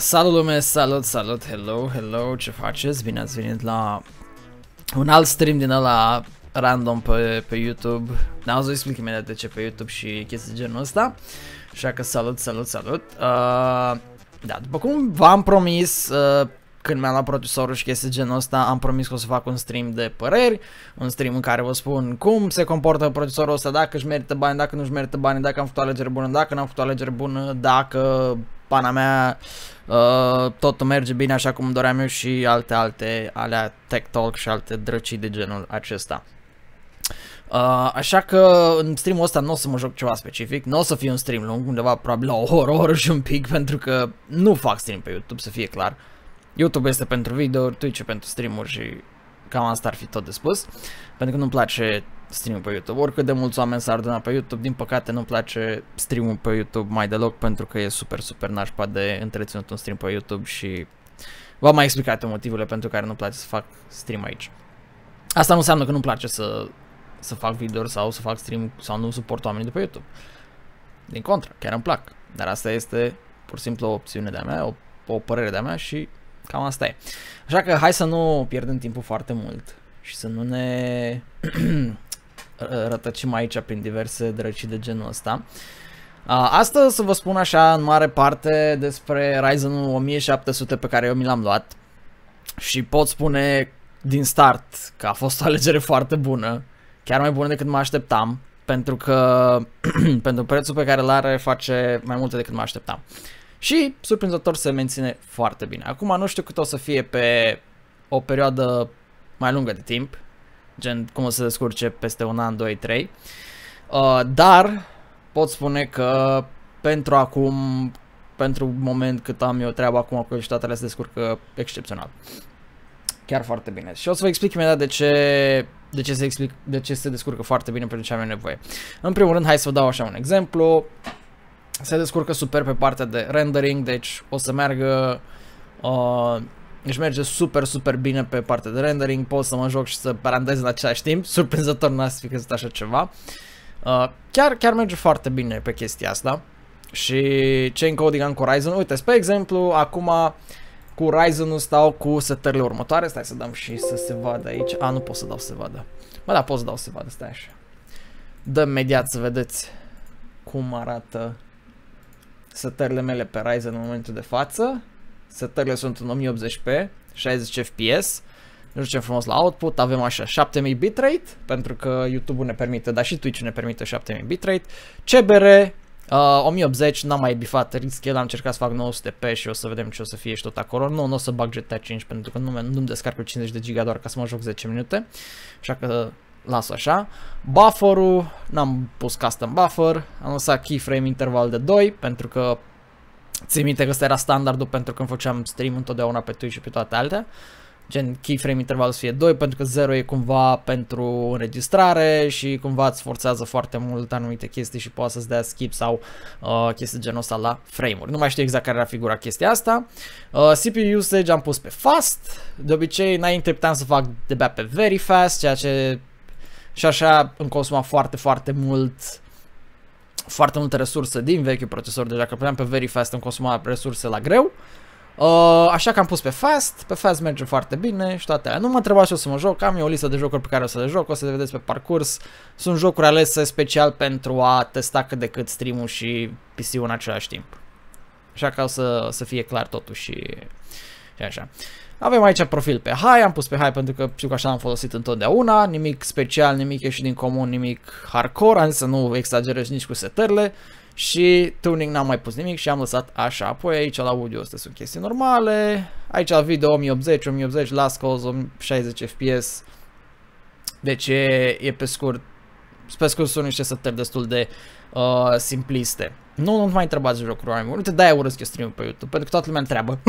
Salut lume, salut, hello, ce faceți? Bine ați venit la un alt stream din ăla random pe YouTube. N-am să explic imediat de ce pe YouTube și chestii genul ăsta. Așa că salut. Da, după cum v-am promis, când mi-am luat procesorul și chestii genul ăsta, am promis că o să fac un stream de păreri, un stream în care vă spun cum se comportă procesorul ăsta, dacă își merită bani, dacă nu își merită bani, dacă am făcut o alegere bună, dacă n-am făcut o alegere bună, dacă pana mea totul merge bine așa cum doream eu și alte alea tech talk și alte drăcii de genul acesta. Așa că în streamul ăsta nu o să mă joc ceva specific, nu o să fie un stream lung, undeva probabil la o oră și un pic, pentru că nu fac stream pe YouTube, să fie clar. YouTube este pentru video, Twitch e pentru stream-uri și cam asta ar fi tot de spus. Pentru că nu-mi place stream-ul pe YouTube. Oricât de mulți oameni s-ar aduna pe YouTube, din păcate nu-mi place stream-ul pe YouTube mai deloc, pentru că e super nașpa de întreținut un stream pe YouTube și v-am mai explicat motivele pentru care nu-mi place să fac stream aici. Asta nu înseamnă că nu-mi place să fac videouri sau să fac stream sau nu suport oamenii de pe YouTube. Din contră, chiar îmi plac. Dar asta este pur și simplu o opțiune de-a mea, o părere de-a mea și cam asta e. Așa că hai să nu pierdem timpul foarte mult și să nu ne rătăcim aici prin diverse drăcii de genul ăsta. Astăzi să vă spun așa în mare parte despre Ryzen 1700 pe care eu mi l-am luat și pot spune din start că a fost o alegere foarte bună, chiar mai bună decât mă așteptam, pentru că pentru prețul pe care îl are face mai multe decât mă așteptam. Și, surprinzător, se menține foarte bine. Acum nu știu cât o să fie pe o perioadă mai lungă de timp, gen cum o să descurce peste un an, 2, 3, dar pot spune că pentru acum, pentru moment cât am eu treaba acum cu toate alea se descurcă excepțional. Chiar foarte bine. Și o să vă explic imediat de ce se descurcă foarte bine, pentru ce am eu nevoie. În primul rând, hai să vă dau așa un exemplu. Se descurcă super pe partea de rendering, deci o să meargă, își merge super bine pe partea de rendering, pot să mă joc și să parantez în același timp, surprinzător n-ați fi crezut așa ceva. Chiar merge foarte bine pe chestia asta și ce encoding am cu Ryzen, uite, spre exemplu, acum cu Ryzen-ul stau cu setările următoare, stai să dăm și să se vadă aici, nu pot să dau să se vadă, bă da, pot să dau să se vadă, stai așa, dăm imediat să vedeți cum arată setările mele pe Ryzen în momentul de față. Setările sunt în 1080p, 60 fps. Ne ducem frumos la output, avem așa 7000 bitrate, pentru că YouTube-ul ne permite, dar și Twitch-ul ne permite 7000 bitrate. CBR 1080, n-am mai bifat rescale, am încercat să fac 900p și o să vedem ce o să fie și tot acolo. Nu o să bag GTA 5 pentru că nu-mi descarc cu 50 de giga doar ca să mă joc 10 minute. Așa că las așa. Buffer-ul, n-am pus custom buffer, am lăsat keyframe interval de 2 pentru că țin minte că ăsta era standardul pentru când făceam stream întotdeauna pe Twitch și pe toate altea. Gen keyframe interval să fie 2 pentru că 0 e cumva pentru înregistrare și cumva îți forțează foarte mult anumite chestii și poate să-ți dea skip sau chestii genul ăsta la frame-uri. Nu mai știu exact care era figura chestia asta. CPU usage am pus pe fast. De obicei înainte puteam să fac de-abia pe very fast, ceea ce și așa îmi consuma foarte multe resurse din vechiul procesor, deja că puneam pe very fast îmi consuma resurse la greu. Așa că am pus pe fast merge foarte bine și toate alea. Nu mă întrebați ce o să mă joc, am eu o listă de jocuri pe care o să le joc, o să le vedeți pe parcurs. Sunt jocuri alese special pentru a testa cât de cât stream-ul și PC-ul în același timp. Așa că o să fie clar totul și așa. Avem aici profil pe high, am pus pe high pentru că știu că așa am folosit întotdeauna, nimic special, nimic ieșit din comun, nimic hardcore, am zis să nu exagerez nici cu setările și tuning n-am mai pus nimic și am lăsat așa. Apoi aici la audio astea sunt chestii normale, aici la video 1080, last calls 60 fps, deci e pe scurt sunt niște setări destul de simpliste. Nu mai întrebați jocuri oameni. Uite, de-aia urăsc eu stream-ul pe YouTube, pentru că toată lumea întreabă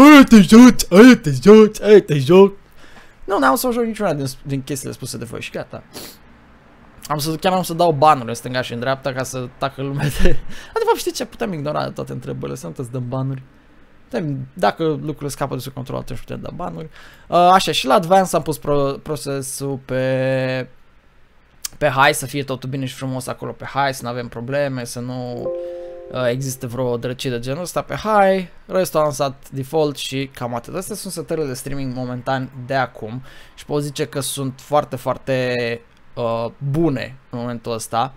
te joci. Nu, n-am să o joc niciuna din chestiile spuse de voi și gata. Chiar am să dau banuri în stânga și în dreapta ca să tacă lumea de... de fapt, știi ce? Putem ignora toate întrebările, să nu dăm banuri. Dacă lucrurile scapă de sub control, atunci putem da banuri. Așa, și la Advanced am pus procesul pe high, să fie totul bine și frumos acolo pe high, să nu avem probleme, să nu există vreo drăcie de genul ăsta pe high, restul a lansat default și cam atât. Astea sunt setările de streaming momentan de acum și pot zice că sunt foarte, foarte bune în momentul ăsta.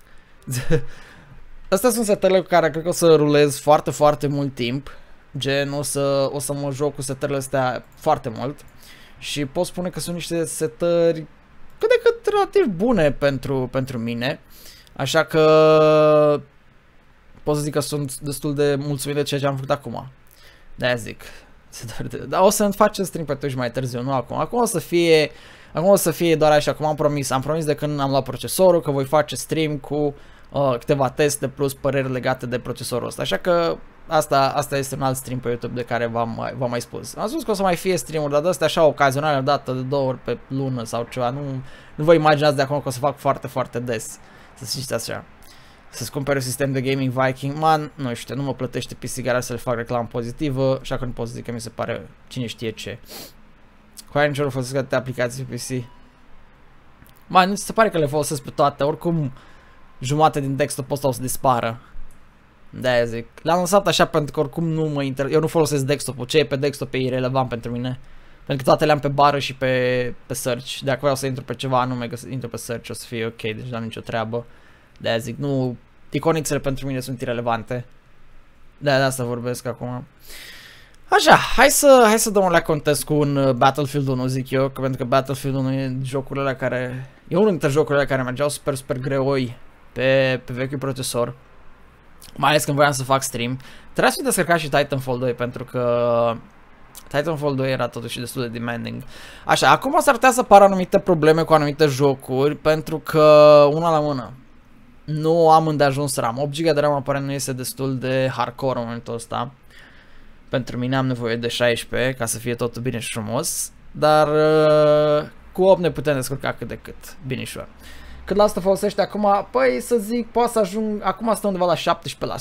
Astea sunt setările cu care cred că o să rulez foarte, foarte mult timp. Gen, o să mă joc cu setările astea foarte mult. Și pot spune că sunt niște setări cât de cât relativ bune pentru mine. Așa că pot să zic că sunt destul de mulțumit de ceea ce am făcut acum. De-aia zic. Dar o să-mi facem stream pe Twitch mai târziu, nu acum. Acum o să fie doar așa, cum am promis. Am promis de când am luat procesorul că voi face stream cu câteva teste plus păreri legate de procesorul ăsta. Așa că asta este un alt stream pe YouTube de care v-am mai spus. Am spus că o să mai fie stream-uri, dar de astea așa ocazionale, o dată de 2 ori pe lună sau ceva. Nu vă imaginați de acum că o să fac foarte, foarte des. Să știți așa. Să-ți cumperi un sistem de gaming Viking, man, nu știu, nu mă plătește PC Garage să le fac reclamă pozitivă, așa că nu pot să zic că mi se pare cine știe ce. Cu aia niciodată folosesc atâtea aplicații pe PC. Man, nu se pare că le folosesc pe toate, oricum jumate din desktop ăsta o să dispară. De-aia zic. Le-am lăsat așa pentru că oricum nu mă interesează. Eu nu folosesc desktop-ul, ce e pe desktop e irelevant pentru mine. Pentru că toate le-am pe bară și pe search. Dacă vreau să intru pe ceva anume, că intru pe search, o să fie ok, deci n-am nicio treabă. De-aia zic, nu, iconițele pentru mine sunt irelevante. De-aia de asta vorbesc acum. Așa, hai să dăm la contest cu un Battlefield 1, zic eu, că pentru că Battlefield 1 e jocurile care... E unul dintre jocurile care mergeau super, super greoi pe vechiul procesor. Mai ales când voiam să fac stream. Trebuia să fi descărcat și Titanfall 2 pentru că Titanfall 2 era totuși destul de demanding. Așa, acum s-ar putea să apară anumite probleme cu anumite jocuri pentru că, una la mână, nu am îndeajuns RAM. 8 GB de RAM aparent nu este destul de hardcore în momentul ăsta. Pentru mine am nevoie de 16 ca să fie totul bine și frumos. Dar cu 8 ne putem descurca cât de cât, binișor. Cât la asta folosește acum, păi să zic, poate să ajung, acum stă undeva la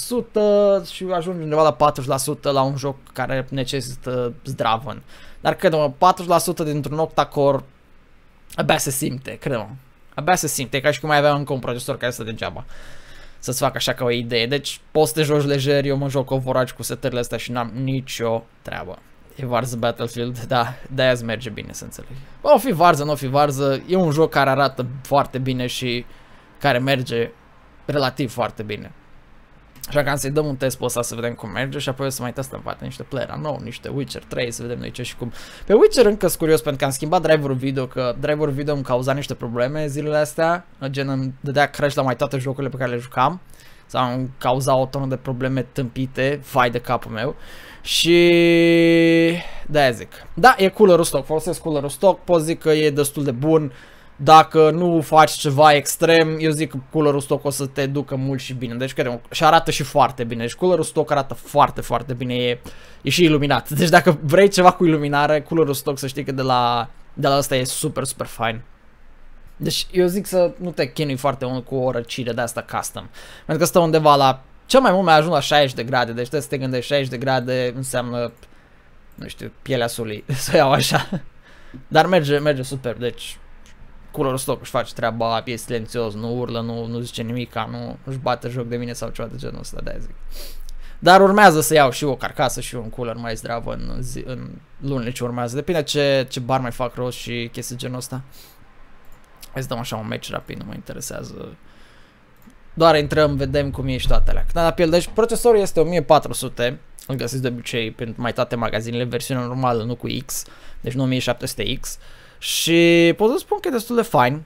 17% și ajung undeva la 40% la un joc care necesită zdravăn. Dar cred-mă, 40% dintr-un octa-core abia se simte, cred-mă. Abia se simte, ca și cum mai avea încă un procesor care stă degeaba. Să-ți fac așa ca o idee. Deci poți să te joci lejer, eu mă joc Overwatch cu setările astea și n-am nicio treabă. E varză Battlefield, da, de-aia îți merge bine, să înțeleg. O fi varză, nu o fi varză, e un joc care arată foarte bine și care merge relativ foarte bine. Așa că am să-i dăm un test pe ăsta să vedem cum merge și apoi o să mai testăm poate niște player nou, niște Witcher 3, să vedem noi ce și cum. Pe Witcher încă sunt curios pentru că am schimbat driverul video, că driverul video îmi cauza niște probleme zilele astea, gen îmi dădea crash la mai toate jocurile pe care le jucam. Sau îmi cauza o tonă de probleme tâmpite, vai de capul meu. Și de-aia zic. Da, e coolerul stock, folosesc coolerul stock, pot zic că e destul de bun. Dacă nu faci ceva extrem, eu zic că coolerul stock o să te ducă mult și bine. Deci credem, și arată și foarte bine. Deci coolerul stock arată foarte, foarte bine, e și iluminat. Deci dacă vrei ceva cu iluminare, coolerul stock să știi că de la asta e super, super fain. Deci eu zic să nu te chinui foarte mult cu o răcire de asta custom. Pentru că stă undeva la... Cel mai mult mai ajung la 60 de grade. Deci trebuie să te gândești 60 de grade înseamnă, nu știu, pielea sulii. Să iau așa. Dar merge super. Deci coolerul stock își face treaba, e silențios, nu urlă, nu zice nimica, nu își bate joc de mine sau ceva de genul ăsta, de-aia zic. Dar urmează să iau și o carcasă și un cooler mai zdravă în lunile ce urmează. Depinde ce bar mai fac rost și chestii genul ăsta. Hai să dăm așa un match rapid, nu mă interesează. Doar intrăm, vedem cum e și toate alea. Da, la deci procesorul este 1400, îl găsiți de obicei pentru mai toate magazinele, versiunea normală, nu cu X, deci nu 1700X. Și pot să spun că e destul de fain.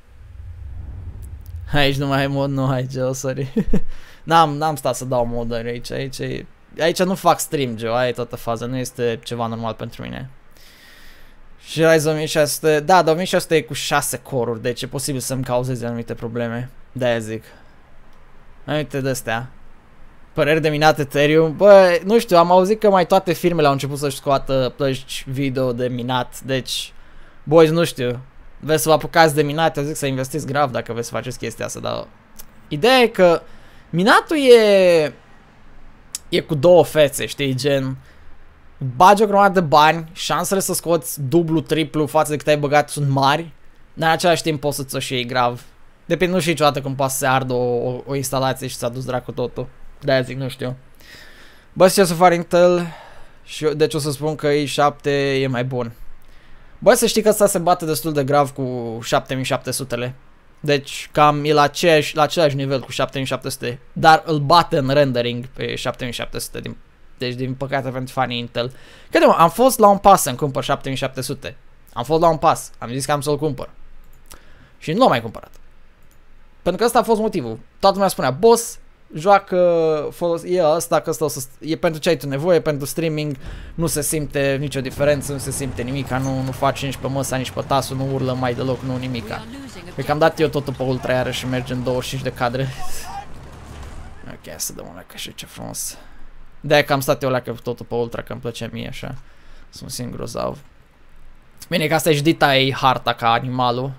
Aici nu mai ai mod, nu ai Geo, sorry. N-am stat să dau modări aici nu fac stream, Geo, aia e toată faza, nu este ceva normal pentru mine. Și Ryzen 2600, da, 2600 e cu 6 core-uri, deci e posibil să-mi cauzeze anumite probleme. De-aia zic. Uite de-astea. Păreri de minat Ethereum. Bă, nu știu, am auzit că mai toate firmele au început să-și scoată plăci video de minat. Deci, boys, nu știu. Vreți să vă apucați de minat, eu zic să investiți grav dacă vreți să faceți chestia asta, dar... Ideea e că minatul e cu două fețe, știi, gen... Bagi o grămadă de bani, șansele să scoți dublu, triplu față de cât ai băgat sunt mari, dar în același timp poți să-ți o și iei grav. Depinde, nu știu niciodată cum poate să se ardă o instalație și s-a dus dracu totul. De-aia zic, nu știu. Bă, ce o să fac Intel și eu, deci o să spun că i7 e mai bun. Bă, să știi că asta se bate destul de grav cu 7700-le. Deci cam e la același nivel cu 7700, dar îl bate în rendering pe 7700, deci din păcate pentru fanii Intel. Crede-mă, am fost la un pas să-mi cumpăr 7700. Am fost la un pas, am zis că am să-l cumpăr. Și nu l-am mai cumpărat. Pentru că ăsta a fost motivul. Toată lumea spunea, boss, joacă, e ăsta, că ăsta e pentru ce ai tu nevoie, pentru streaming, nu se simte nicio diferență, nu se simte nimica, nu faci nici pe măsa, nici pe tasul, nu urlă mai deloc, nu nimica. Cred că am dat eu totul pe ultra iară și merge în 25 de cadre. Ok, să dăm o leacă și ce frumos. De-aia că am stat eu leacă totul pe ultra, că îmi plăcea mie așa. Sunt simt grozav. Bine, că asta e jdita, e harta ca animalul.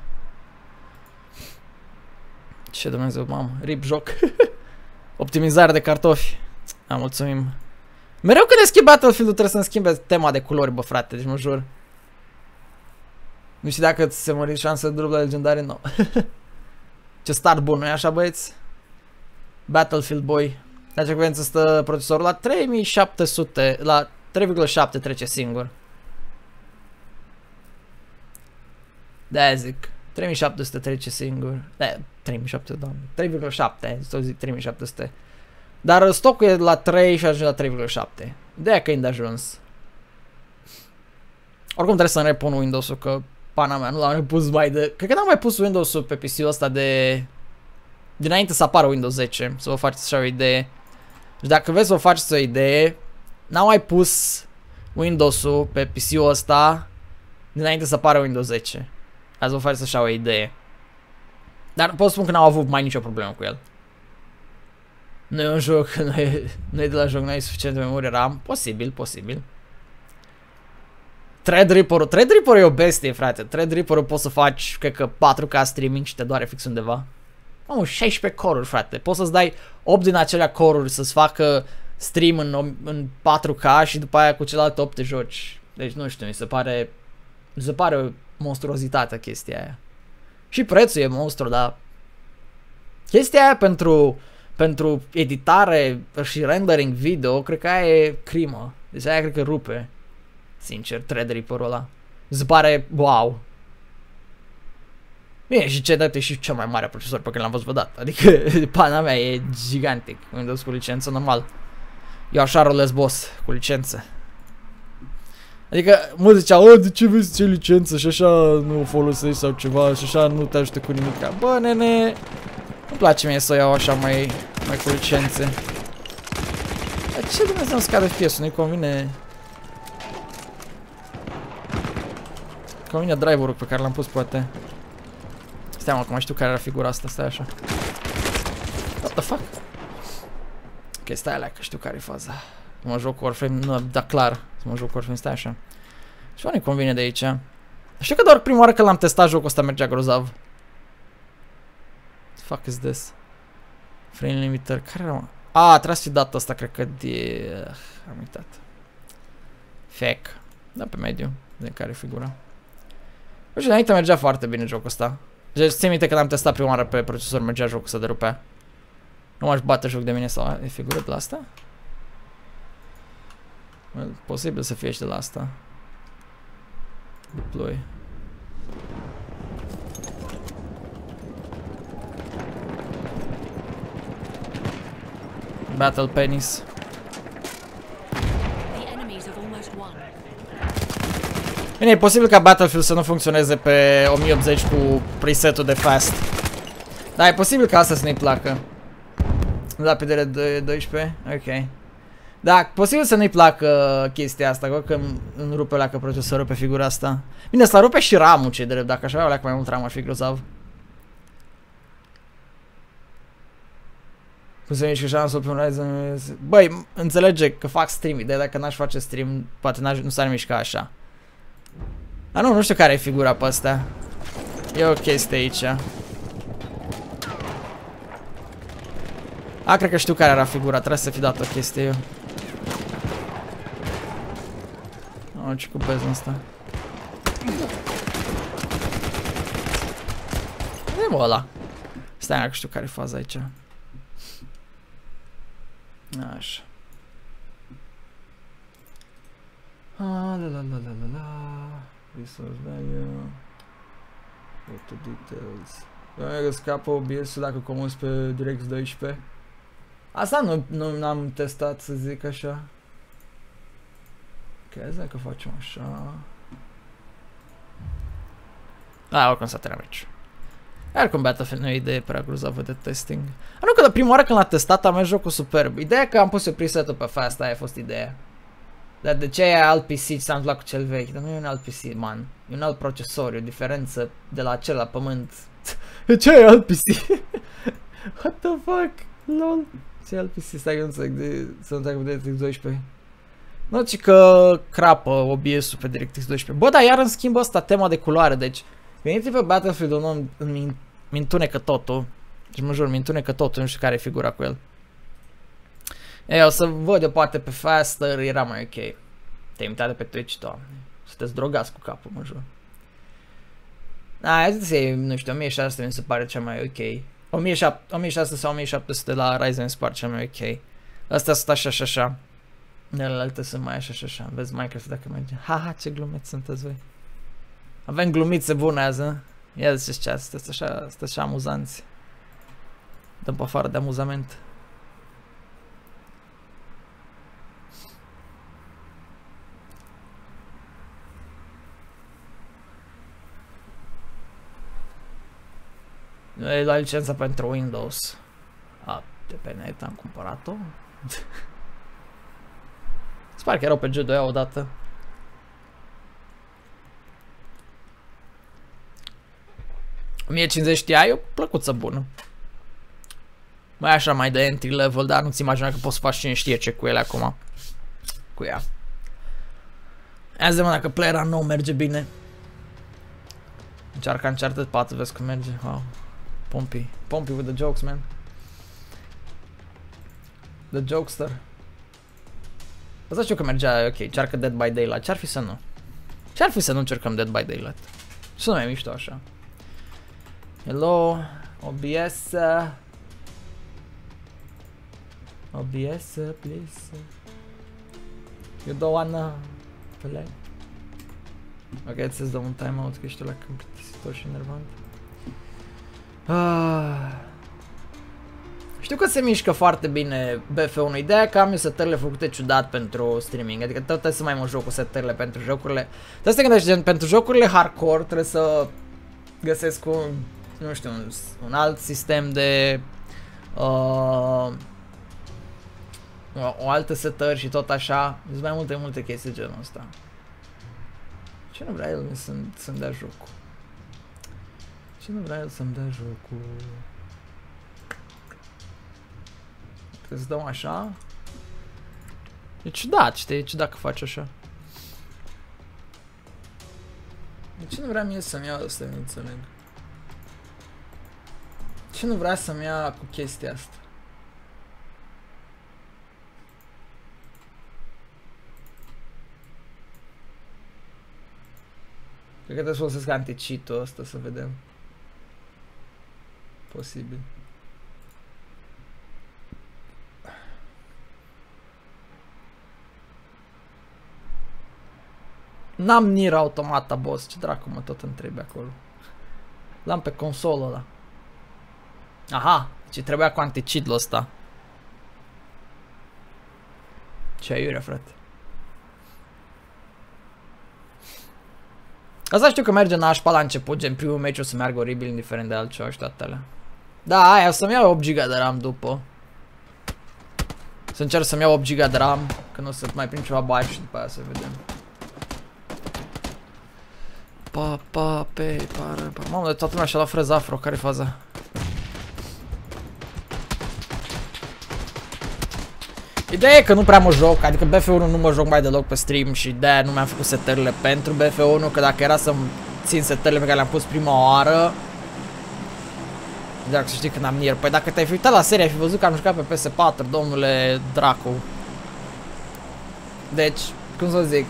Ce Dumnezeu, mamă, rip joc. Optimizare de cartofi. Da, mulțumim. Mereu când schimb Battlefield-ul trebuie să-mi schimbe tema de culori, bă, frate, deci mă jur. Nu știu dacă se mări șanse de dubla legendare, nu. Ce start bun, nu-i așa, băieți? Battlefield Boy. La ce cuvență stă procesorul? La 3700, la 3,7 trece singur. De-aia zic. 3700 trece singur. Da, 3700, doamne. 3,7, să zic 3700. Dar stocul e la 3 și ajunge la 3,7. De-aia că e de ajuns. Oricum trebuie să-mi repun Windows-ul, că pana mea nu l-am repus mai de... Cred că n-am mai pus Windows-ul pe PC-ul ăsta de... Dinainte să apară Windows 10, să vă faceți așa o idee. Și dacă vreți să vă faceți o idee, n-am mai pus Windows-ul pe PC-ul ăsta dinainte să apară Windows 10. Ca să vă faceți așa o idee. Dar pot spun că n-am avut mai nicio problemă cu el. Nu e un joc, nu e de la joc, nu ai suficient de memorie RAM. Posibil, posibil. Threadripper-ul e o bestie, frate. Threadripper-ul poți să faci, cred că 4K streaming și te doare fix undeva. Am 16 core-uri, frate. Poți să-ți dai 8 din acelea core-uri să-ți facă stream în 4K și după aia cu celelalte 8 te joci. Deci nu știu, mi se pare o monstruozitate chestia aia. Și prețul e monstru, dar chestia aia pentru editare și rendering video, cred că aia e crimă. Deci aia cred că rupe. Sincer, Threadripper-ul ăla. Se pare wow. Bine, și CDT e și cel mai mare procesor pe care l-am văzut vreodată. Adică, pana mea, e gigantic. Windows cu licență normal. Eu așa rolez, boss, cu licență. Adică, mulți ziceau, de ce vezi ce licență și așa nu folosești sau ceva și așa nu te ajută cu nimic. Bă, nene, îmi place mie să o iau așa mai cu licențe. Dar ce Dumnezeu îmi scade FPS-ul? Nu-i convine... Convine driver-ul pe care l-am pus, poate. Stai, mă, că mai știu care era figura asta, stai așa. What the fuck? Ok, stai alea, că știu care e faza. Să mă joc cu Warframe, nu, da, clar. Să mă joc cu Warframe, stai așa. Și nu-i convine de aici. Știu că doar prima oară că l-am testat jocul ăsta mergea grozav. What the fuck is this? Frame limiter, care era, mă? Ah, trebuie să fi dat ăsta, cred că de... am uitat. Fake. Da, pe mediu, din care e figura. Și înainte mergea foarte bine jocul ăsta. Deci țin minte că l-am testat prima oară pe procesor, mergea jocul ăsta de rupea. Nu m-aș bate joc de mine sau e figură de la asta? Posibil să fie și de la asta. Deploy. Battle Pennies. Bine, e posibil ca Battlefield să nu funcționeze pe 1080 cu presetul de fast. Da, e posibil ca asta să ne-i placă. Lapidele de 12, ok. Da, posibil să nu-i placă chestia asta, că îmi rupe leacă procesorul pe figura asta. Bine, să rupe și RAM-ul, ce drept, dacă aș avea leacă mai mult RAM ar fi grozav. Cum se mișcă așa în Ryzen? Băi, înțelege că fac stream, de dacă n-aș face stream, poate nu s-ar mișca așa. Dar nu știu care e figura pe astea. E o chestie aici. A, cred că știu care era figura, trebuie să fi dat o chestie eu. Oh, ce cu bezul ăsta. E bă ăla. Stai, că știu care e faza aici. Așa. Resource value. Auto details. Doamne, scapă OBS-ul dacă comunzi pe DirectX 12. Asta nu am testat, să zic așa. Ok, hai că facem așa. Oricum s-a terminat aici. Oricum Battlefield nu e o idee prea grozavă de testing. Nu că de prima oară când l-am testat am mers jocul superb. Ideea că am pus eu preset-ul pe fast, aia a fost ideea. Dar de ce e alt PC s-a întâmplat cu cel vechi? Dar nu e un alt PC, man. E un alt procesor, e o diferență de la acela la pământ. Ce e alt PC? What the fuck? LOL. Ce e alt PC? Stai că nu înțeleg cu DirectX 12. Nu, ci că crapă OBS-ul pe DirectX 12. Bă, dar iar în schimb ăsta tema de culoare, deci veniți pe Battlefield un om îmi întunecă totul. Deci mă jur, îmi întunecă totul, nu știu care e figura cu el. O să văd eu poate pe Faster, era mai ok. Te-ai imitat de pe Twitch, doamne. Sunteți drogați cu capul, mă jur. Nu știu, 1600 mi se pare cea mai ok. 1600 sau 1700 la Ryzen mi se pare cea mai ok. Astea sunt așa și așa. Celelalte sunt mai așa și așa. Vezi Minecraft dacă merge. Haha, ce glumeți sunteți voi. Avem glumițe bune azi, hă? Ia ziceți ce, sunteți așa amuzanți. Dăm pe afară de amuzament. E la licența pentru Windows. De pe net am cumpărat-o. Sper că erau pe G2 odată. O 1050 Ti e o plăcuță bună. Mai așa, mai de entry level, dar nu-ți imagina că poți să faci cine știe ce cu ele acum. Cu ea. Ia zi mă dacă playera nou merge bine. Încearcă Uncharted 4, vezi că merge. Wow. Pompey with the jokes, man. The jokester. Asta știu că mergea, ok, încearcă Dead by Daylight. Ce-ar fi să nu? Ce-ar fi să nu încercăm Dead by Daylight? Sună mai mișto așa. Hello, OBS. OBS, please. You don't wanna play? Ok, ți-ți dau un timeout că ești la câmp plictisitor și enervant. Știu că se mișcă foarte bine BF1. Ideea că am eu setările făcute ciudat pentru streaming. Adică tot trebuie să mai mă joc cu setările pentru jocurile. Trebuie să te gândești, gen, pentru jocurile hardcore trebuie să găsesc un, nu știu, un alt sistem de o altă setări și tot așa. Sunt mai multe chestii genul ăsta. Ce nu vrea el să-mi dea jocul? Ce nu vrea el să-mi dea jocul? Că să dăm așa. E ciudat, știi? E ciudat că faci așa. De ce nu vrea mie să-mi ia asta, nu înțeleg. Ce nu vrea să-mi ia cu chestia asta? Cred că trebuie să folosesc anti-cheat-ul ăsta să vedem. Posibil. N-am Nier Automata, boss, ce dracu mă tot întrebi acolo. L-am pe consolă ăla. Aha, ce trebuia cu anti-cheat-ul ăsta. Ce aiurea, frate. Asta știu că merge nașpa la început, gen primul meci o să meargă oribil, indiferent de altceva și toate alea. Da, aia, o să-mi iau 8 GB de RAM după. Să încerc să-mi iau 8 GB de RAM, că nu o să mai prind ceva bani și după aia să vedem. Mamă, de toată lumea și-a luat freza afro, care-i faza? Ideea e că nu prea mă joc, adică BF1 nu mă joc mai deloc pe stream și de-aia nu mi-am făcut setările pentru BF1, că dacă era să-mi țin setările pe care le-am pus prima oară. Dacă să știi când am Nier. Păi dacă te-ai fi uitat la serie, ai fi văzut că am jucat pe PS4, domnule dracu. Deci, cum să zic,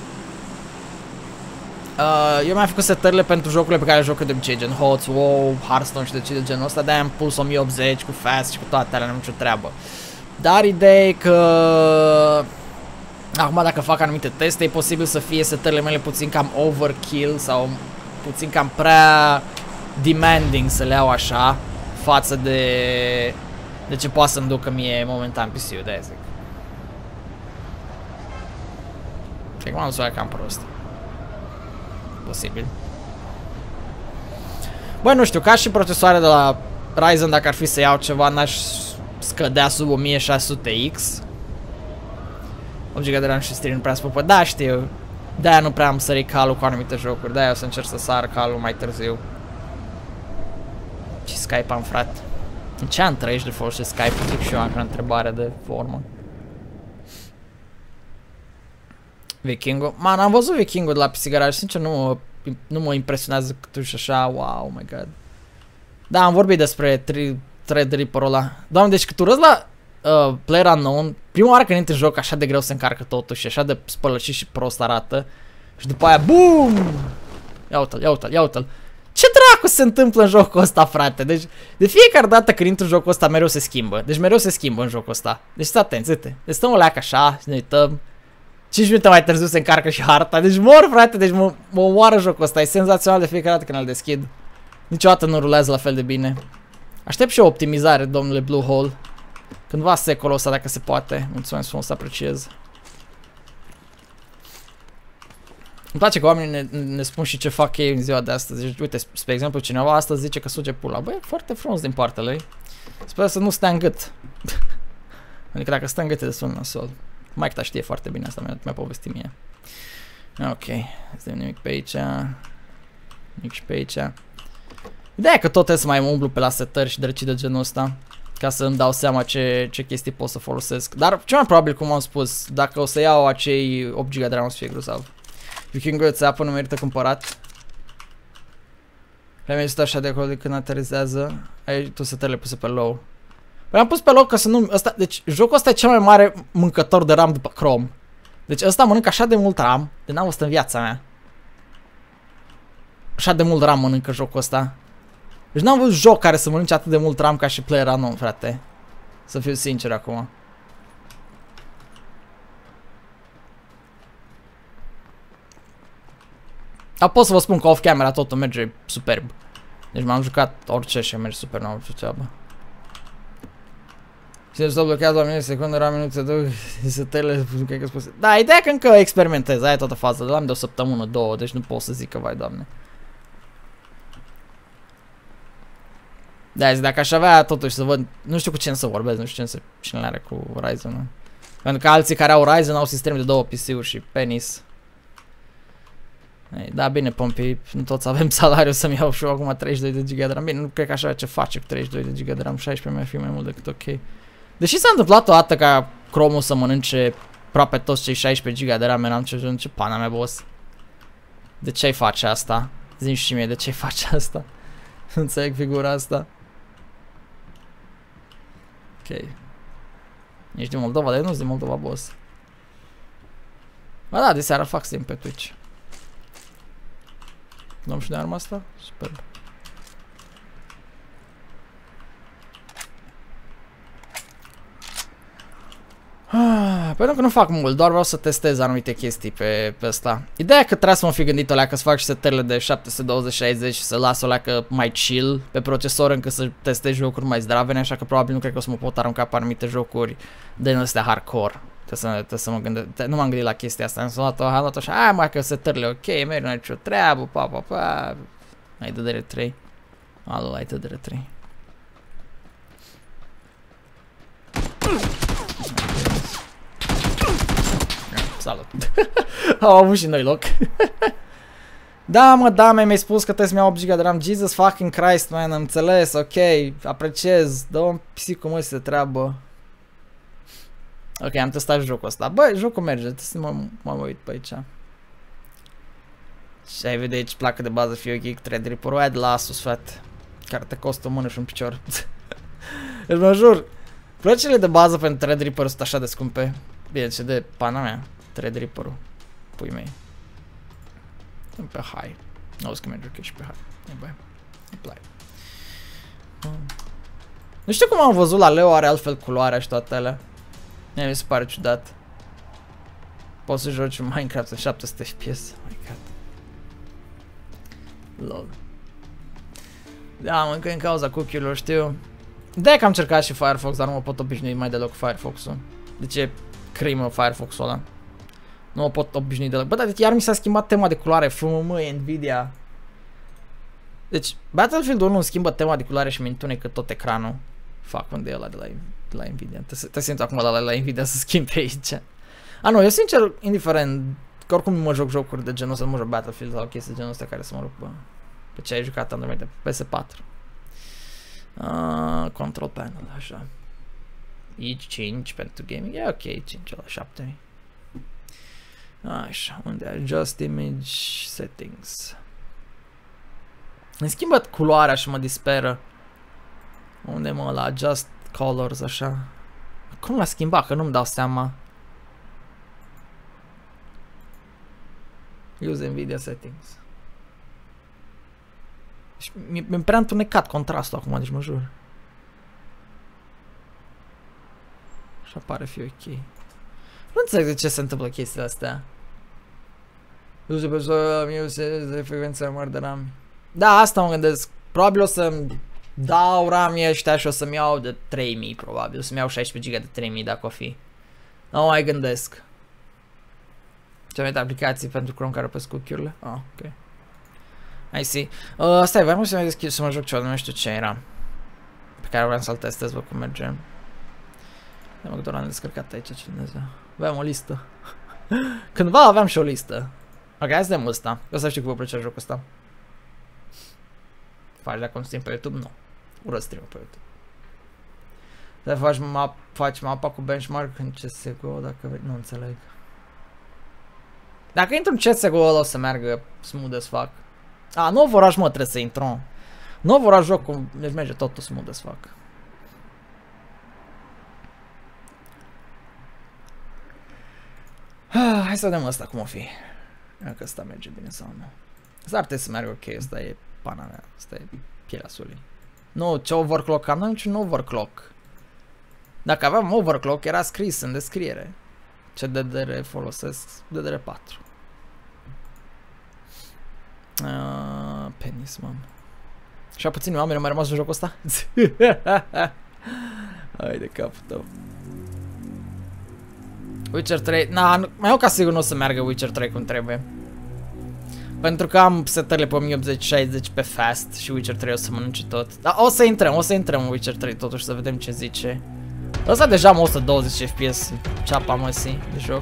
eu mi-am făcut setările pentru jocurile pe care le joc de obicei, gen HOTS, WoW, Hearthstone și de genul ăsta, de-aia am pus 1080 cu Fast și cu toate alea, n-am nicio treabă. Dar ideea e că acum dacă fac anumite teste, e posibil să fie setările mele puțin cam overkill sau puțin cam prea demanding să le iau așa față de ce poate să-mi ducă mie momentan PC-ul, de-aia zic. Cred că m-am dus cam prost. Posibil. Băi, nu știu, ca și procesoare de la Ryzen, dacă ar fi să iau ceva, n-aș scădea sub 1600X. 8 GB de RAM și stream nu prea spumpă. Da, știu. De-aia nu prea am sărit calul cu anumite jocuri. De-aia o să încerc să sar calul mai târziu. Ce Skype am, frate? În ce an trăiești de folosești Skype? Zic și eu, am întrebare de formă. Vikingul. Man, am văzut Vikingul de la PC Garage. Sincer, nu mă impresionează cât și așa. Wow, my god. Da, am vorbit despre Threadripper-ul ăla. Doamne, deci cât urăsc la PlayerUnknown, prima oară când intri în joc așa de greu se încarcă totul și așa de spălăcit și prost arată. Și după aia, BOOM! Ia uite-l, ia uite-l, ia uite-l. Ce dracu se întâmplă în jocul ăsta, frate? Deci, de fiecare dată când intru în jocul ăsta, mereu se schimbă. Deci mereu se schimbă în jocul ăsta. Deci stai atenți, uite. Deci stăm o leacă așa și ne uităm. 5 minute mai târziu se încarcă și harta. Deci mor, frate, deci mă omoară jocul ăsta. E senzațional de fiecare dată când îl deschid. Niciodată nu rulează la fel de bine. Aștept și o optimizare, domnule Bluehole. Cândva secolul ăsta, dacă se poate. Mulțumesc frumos, apreciez. Îmi place că oamenii ne spun și ce fac ei în ziua de astăzi. Deci, uite, spre exemplu, cineva astăzi zice că suge pula. Băi, e foarte frumos din partea lui. Sper să nu stea în gât. Adică dacă stă în gât e destul de nasol. Mike-ta știe foarte bine asta, mi-a povestit mie. Ok, îți dăm nimic pe aici. Nimic și pe aici. Ideea e că tot trebuie să mai umblu pe la setări și drăcii de genul ăsta. Ca să îmi dau seama ce chestii pot să folosesc. Dar ce mai probabil, cum am spus, dacă o să iau acei 8 GB de RAM o să fie grozav. Vikingul ți apă, nu merită cumpărat. Le-am zis așa de acolo de când aterizează. Ai tu setările puse pe low. Păi am pus pe low ca să nu... Asta, deci jocul ăsta e cel mai mare mâncător de RAM după Chrome. Deci ăsta mănâncă așa de mult RAM, de n-am văzut în viața mea. Așa de mult RAM mănâncă jocul ăsta. Deci n-am văzut joc care să mănânce atât de mult RAM ca și PlayerUnknown, frate. Să fiu sincer acum. Dar pot să vă spun că off-camera totul merge superb. Deci m-am jucat orice și merge super, n-am avut treabă. Și să blochează la minute, secundă, era minute, două, setările, cred că spus. Da, ideea că încă experimentez, aia e toată faza, l-am de o săptămână, două, deci nu pot să zic că vai, doamne. Da, zic, dacă aș avea totuși să văd, nu știu cu cine să vorbesc, nu știu cine le are cu Ryzen. Pentru că alții care au Ryzen au sistem de 2 PC-uri și penis. Da, bine, Pompi, nu toți avem salariu să-mi iau și eu acum 32 de GB de RAM. Bine, nu cred că așa ce face cu 32 de GB de RAM, 16 mi-ar fi mai mult decât ok. Deși s-a întâmplat o dată ca Chrome-ul să mănânce aproape toți cei 16 GB de RAM, eram ce pana mea, boss. De ce-ai face asta? Zi-mi și mie, de ce-ai face asta? Nu înțeleg figura asta. Ok. Ești din Moldova, dar eu nu-s din Moldova, boss. Ba da, de seara fac stream pe Twitch. Luăm și de arma asta? Superb. Pentru că nu fac mult, doar vreau să testez anumite chestii pe ăsta. Ideea e că trebuie să mă fi gândit o leacă să fac și setările de 720-60 și să las o leacă mai chill pe procesor încât să testez jocuri mai zdravene, așa că probabil nu cred că o să mă pot arunca pe anumite jocuri din astea hardcore. Trebuie să mă gândesc, nu m-am gândit la chestia asta, am luat-o așa, mai că setările ok, merg, nu ai nicio treabă, pa. Ai DDR3. Alo, ai DDR3. Salut. Au avut și noi loc. Da, mă, da, mi-ai spus că trebuie să-mi iau 8 GB de RAM. Jesus fucking Christ, man, am înțeles, ok, apreciez. Dă-mi pisicu, mă, să treabă. Ok, am testat jocul ăsta. Bă, jocul merge, trebuie să mă uit pe aici. Și ai vede aici placă de bază fie ok, Threadripper-ul aia de la Asus, frate. Care te costă o mână și un picior. Deci mă jur, plăcile de bază pentru Threadripper sunt așa de scumpe. Bine, ce de pana mea, Threadripper-ul, pui mei. Pe high. Auzi că merge ok și pe high. E băi. Apply. Nu știu cum am văzut la Leo are altfel culoarea și toate alea. Mi se pare ciudat. Poți să joci un Minecraft în 700 FPS. Oh my god. Lol. Da, mă, încă în cauza cookie-urilor, știu. De-aia că am încercat și Firefox, dar nu mă pot obișnui mai deloc cu Firefox-ul. Deci e crimă Firefox-ul ăla. Nu mă pot obișnui deloc. Bă, dar iar mi s-a schimbat tema de culoare. Fă-mă, Nvidia. Deci, Battlefield 1 îmi schimbă tema de culoare și mi întunecă tot ecranul. Fac unde e ăla de la Nvidia. Te simți acum la Nvidia să schimbi pe aici. A, nu, eu sincer, indiferent, că oricum mă joc jocuri de genul ăsta, nu mă joc Battlefield sau chestii de genul ăsta care să mă rog pe ce ai jucat anumite pe PS4. Control panel, așa. Aici 5 pentru gaming, e ok, 5 la 7. Așa, unde adjust image settings. Îmi schimbă culoarea și mă disperă. Unde mă, la adjust colors, așa. Cum l-a schimbat, că nu-mi dau seama. Use Nvidia settings. Mi-e prea întunecat contrastul acum, deci mă jur. Așa pare fi ok. Nu înțeleg de ce se întâmplă chestiile astea. Use de frecvența mare de RAM. Da, asta mă gândesc. Probabil o să-mi dau RAM-ii ăștia și o să-mi iau de 3000, probabil. O să-mi iau 16 GB de 3000 dacă o fi. Nu mai gândesc. Ce mai aplicații pentru Chrome care păs cookie-urile? Ah, ok. I see. Stai, vreau să mai deschid să mă joc ceva, nu știu ce era. Pe care vreau să-l testez, vă cum merge. Mă doar am descărcat aici, ce Dumnezeu. Aveam o listă. Cândva aveam și o listă. Ok, hai să dăm ăsta. O să știu că vă plăcea jocul ăsta. Faci dacă un stream pe YouTube? Nu. Ură stream pe YouTube. Dar faci mapa cu benchmark în CSGO dacă vrei. Nu înțeleg. Dacă intru în CSGO ăla o să meargă smooth as fuck. A, nou voraj, mă, trebuie să intru. Nou voraj joc cum deci merge totul smooth as fuck. Hai să vedem ăsta cum o fi. Dacă ăsta merge bine sau nu. Asta ar trebui să meargă ok, ăsta e pana mea. Asta e pielea sulii. Nu, ce overclock am? Nu am niciun overclock. Dacă aveam overclock era scris în descriere. Ce DDR folosesc? DDR4. Penis, mam. Și a puțini oameni au mai rămas în jocul ăsta? Hai de capul tău. Witcher 3, na, mai eu ca sigur nu o să meargă Witcher 3 cum trebuie. Pentru că am setările pe 1080-60 pe fast și Witcher 3 o să mănânce tot. Dar o să intrăm în Witcher 3 totuși să vedem ce zice. Ăsta deja am 120 FPS, ceapa măsii de joc.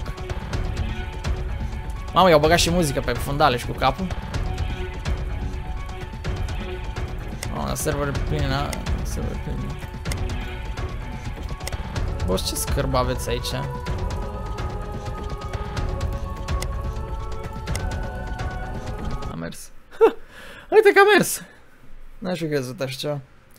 Mamă, i-au băgat și muzică pe fundale și cu capul. La server plin, na, server plin. Boss, ce scârbă aveți aici? A mers. Uite că a mers! N-aș fi crezut așa ceva.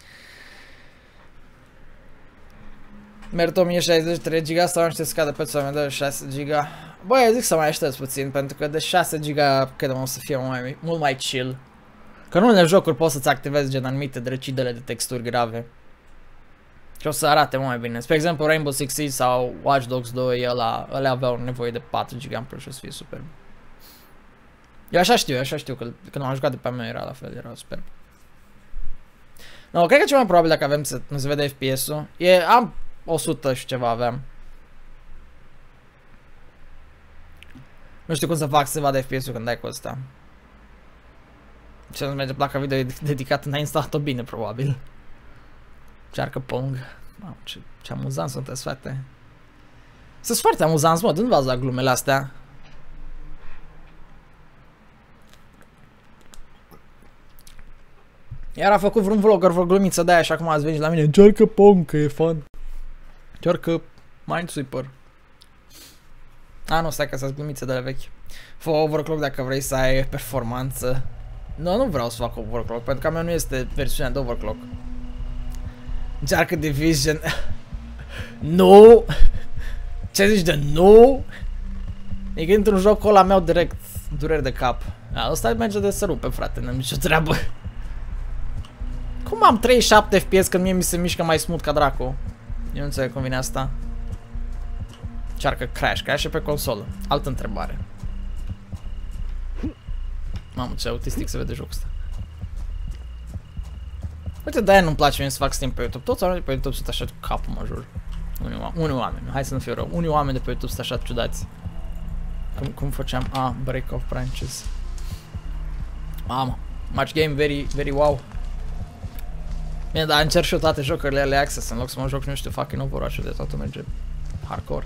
Merg 1060, 3 GB sau niște scade pe țoamea de 6 GB. Băi, eu zic să mai aștept puțin, pentru că de 6 GB cred că o să fie mult mai chill. Că în unele jocuri poți să-ți activezi gen anumite recidele de texturi grave. Și o să arate mai bine. Spre exemplu, Rainbow Six Siege sau Watch Dogs 2, ăla aveau nevoie de 4 GB în plus și o să fie superb. Eu așa știu, că când am jucat de pe mea era la fel, era superb. No, cred că cel mai probabil dacă avem să nu se vede FPS-ul, am 100 și ceva aveam. Nu știu cum să fac să vadă FPS-ul când dai cu ăsta. Ce nu merge placa video e dedicată, n-ai instalat-o bine, probabil. Cearcă Pong. Mamă, ce amuzant sunteți, frate. Sunt foarte amuzanți, mă, nu v-ați la glumele astea. Iar a făcut vreun vlogger, vreo glumiță de aia și acum ați venit la mine. Cearcă Pong, că e fun. Cearcă Minesweeper. A, nu, stai că sunt glumițe de la vechi. Fă overclock dacă vrei să ai performanță. Nu vreau să fac overclock, pentru că a mea nu este versiunea de overclock. Încearcă Division. Nu! Ce zici de nu? E că într-un joc ăla meu direct dureri de cap. Ăsta merge de să rupe, frate, n-am nicio treabă. Cum am 37 FPS când mie mi se mișcă mai smooth ca dracu? Eu nu înțeleg cum vine asta. Încearcă crash pe consolă. Altă întrebare. Mamă, ce autistic se vede jocul ăsta. Uite, de-aia nu-mi place mie să fac stream pe YouTube. Toți oamenii de pe YouTube sunt așa cu capul, mă jur. Unii oameni, hai să nu fiu rău. Unii oameni de pe YouTube sunt așa ciudați. Cum făceam? Break of branches. Mamă, match game very wow. Bine, dar încerc și eu toate jocurile ale Access, în loc să mă joc, nu știu, fucking Overwatch de toată merge hardcore.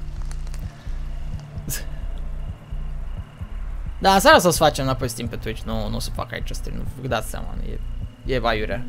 Da, seara să o să facem înapoi Steam pe Twitch, nu o să fac aici stream, nu vă dați seama, e vaiurea.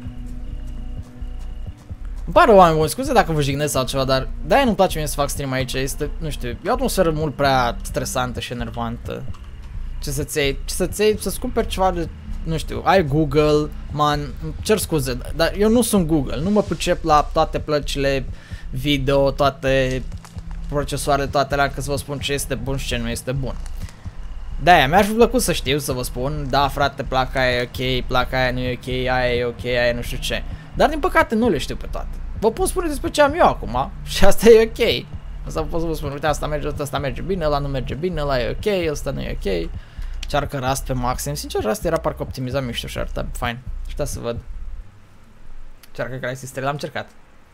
Îmi pare oameni buni, scuze dacă vă jignesc sau ceva, dar de-aia nu-mi place mie să fac stream aici, este, nu știu, e o atmosferă mult prea stresantă și enervantă. Ce să-ți iei, să-ți cumperi ceva de, nu știu, ai Google, man, cer scuze, dar eu nu sunt Google, nu mă pricep la toate plăcile video, toate procesoarele, toate alea, că să vă spun ce este bun și ce nu este bun. De-aia, mi-aș fi plăcut să știu, să vă spun, da frate, placa aia e ok, placa aia nu e ok, aia e ok, aia nu știu ce. Dar din păcate nu le știu pe toate. Vă pot spune despre ce am eu acum și asta e ok. Asta pot să vă spun, uite, asta merge bine, ăla nu merge bine, ăla e ok, ăsta nu e ok. Încearcă Rust pe maxim. Sincer, Rust era parcă optimizat mișto și arăta fine. Știa să văd. Încearcă Crysis 3, l-am încercat.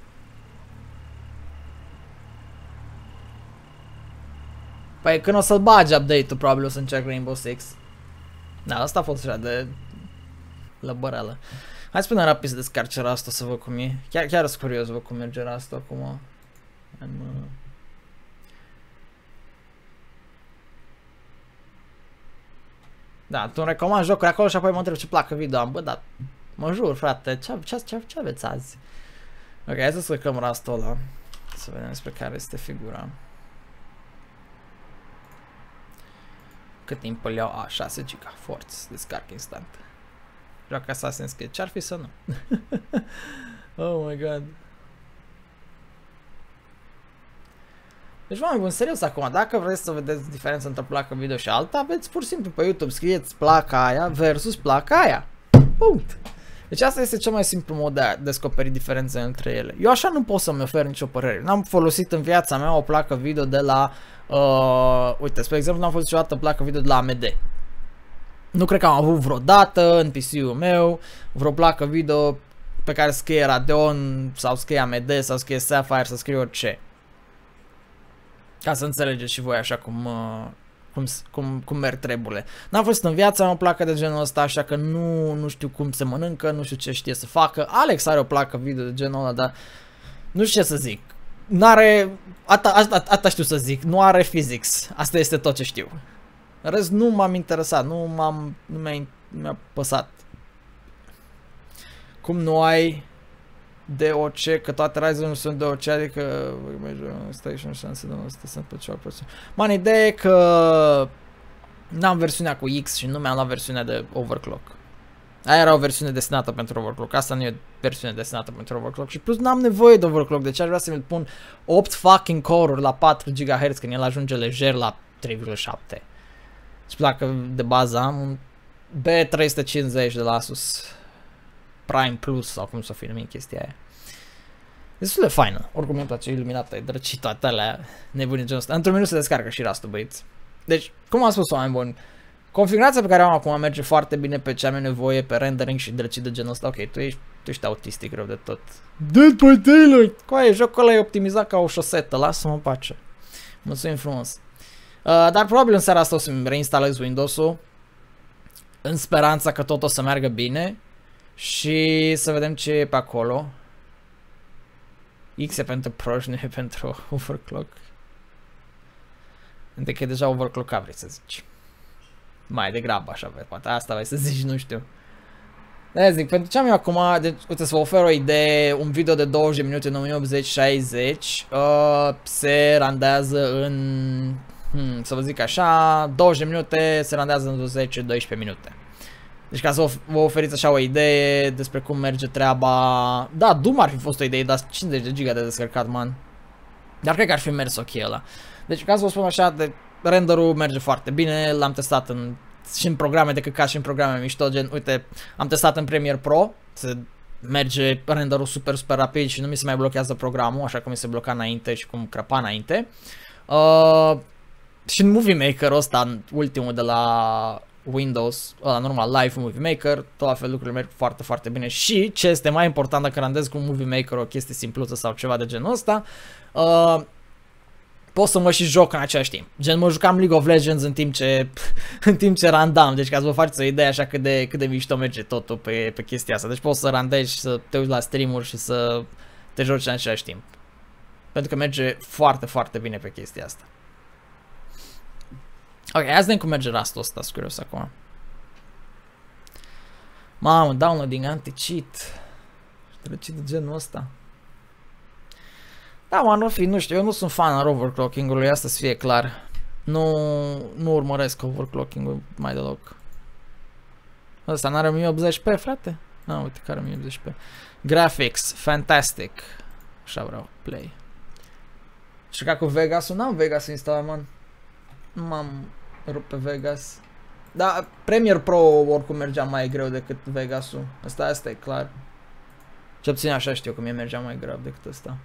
Păi când o să-l bagi update-ul, probabil o să încerc Rainbow Six. Da, asta a fost așa de lăbăreală. Hai să spunem rapid să descarc Rust-ul să văd cum e. Chiar sunt curios să văd cum merge Rust-ul acum. Da, tu îmi recomand jocuri acolo și apoi mă întreb ce placă video am. Bă, dar mă jur, frate, ce aveți azi? Ok, hai să scăcăm Rust-ul ăla. Să vedem despre care este figura. Cât timp îl iau? 6 giga. Forță, descarc instant. Joacă Assassin's Creed. Ce-ar fi să nu? Oh my god. Deci, oameni buni, serios acum, dacă vreți să vedeți diferența între placă video și alta, aveți pur și simplu pe YouTube, scrieți placa aia versus placa aia. Punct. Deci asta este cel mai simplu mod de a descoperi diferențe între ele. Eu așa nu pot să-mi ofer nicio părere. N-am folosit în viața mea o placă video de la... uite, spre exemplu, n-am folosit niciodată placă video de la AMD. Nu cred că am avut vreodată în PC-ul meu vreo placă video pe care scrie Radeon sau scrie AMD sau scrie Sapphire sau scrie orice. Ca să înțelegeți și voi așa cum merg treburile. N-am fost în viața o placă de genul ăsta, așa că nu știu cum se mănâncă, nu știu ce știe să facă. Alex are o placă video de genul ăla, dar nu știu ce să zic. N-are... Asta știu să zic, nu are physics. Asta este tot ce știu. În rest nu m-am interesat, nu mi-a păsat. Cum nu ai DOC, că toate Ryzen sunt DOC, adică stai și nu șanse de asta sunt pe ceva persoană. Man, ideea e că n-am versiunea cu X și nu mi-am luat versiunea de overclock. Aia era o versiune destinată pentru overclock, asta nu e versiune destinată pentru overclock și plus n-am nevoie de overclock, deci aș vrea să mi pun 8 fucking core-uri la 4 GHz când el ajunge lejer la 3,7. Deci placă de bază am un B350 de la Asus Prime Plus sau cum s-o fi numit chestia aia. Destul de faină, oricum îmi place iluminată, e drăcit toate alea nebunii genul ăsta. Într-un minut se descarcă și Rust-ul, băieți. Deci, cum am spus, oameni buni, configurația pe care am acum merge foarte bine pe ce am nevoie, pe rendering și drăcit de genul ăsta. Ok, tu ești autistic rău de tot. Dead by Daylight! Coaie, jocul ăla e optimizat ca o șosetă, lasă-mă în pace. Mulțumim frumos. Dar probabil în seara asta o să-mi reinstalez Windows-ul în speranța că tot o să meargă bine și să vedem ce e pe acolo. X e pentru Pro și nu e pentru overclock. Între că e deja overclockat, vrei să zici. Mai degrabă așa, poate asta vrei să zici, nu știu. De zic, pentru ce am eu acum, deci, uite să vă ofer o idee, un video de 20 de minute în 1080-60 se randează în, să vă zic așa, 20 de minute se randează în 10-12 minute. Deci ca să vă oferiți așa o idee despre cum merge treaba, da, Doom ar fi fost o idee, dar 50 de giga de descărcat, man. Dar cred că ar fi mers ok ăla. Deci ca să vă spun așa, de renderul merge foarte bine, l-am testat și în programe de căcat și în programe mișto, gen, uite, am testat în Premiere Pro, se merge renderul super rapid și nu mi se mai blochează programul, așa cum mi se bloca înainte și cum crăpa înainte. Și în Movie Maker-ul ăsta, ultimul de la Windows, ăla normal, Live Movie Maker, tot la fel lucrurile merg foarte, foarte bine. Și ce este mai important dacă randez cu Movie Maker o chestie simpluță sau ceva de genul ăsta, pot să mă și joc în același timp. Gen, mă jucam League of Legends în timp ce randam, deci ca să vă faceți o idee așa cât de mișto merge totul pe chestia asta. Deci poți să randezi, să te uiți la stream-uri și să te joci în același timp. Pentru că merge foarte, foarte bine pe chestia asta. Ok, hai să vedem cum merge Rust-ul ăsta, sunt curios acum. Mamă, downloading anti-cheat. Drăcit de genul ăsta. Da, mă, nu știu, eu nu sunt fan al overclocking-ului, asta să fie clar. Nu urmăresc overclocking-ul mai deloc. Ăsta n-are 1080p, frate? Ah, uite care 1080p. Graphics, fantastic. Așa vreau, play. Și ca cu Vegas-ul, n-am Vegas instalat, man. Nu m-am rupt pe Vegas. Da, Premiere Pro oricum mergea mai greu decât Vegas-ul. Asta e clar. Ce puțin așa știu că mie mergea mai greu decât ăsta.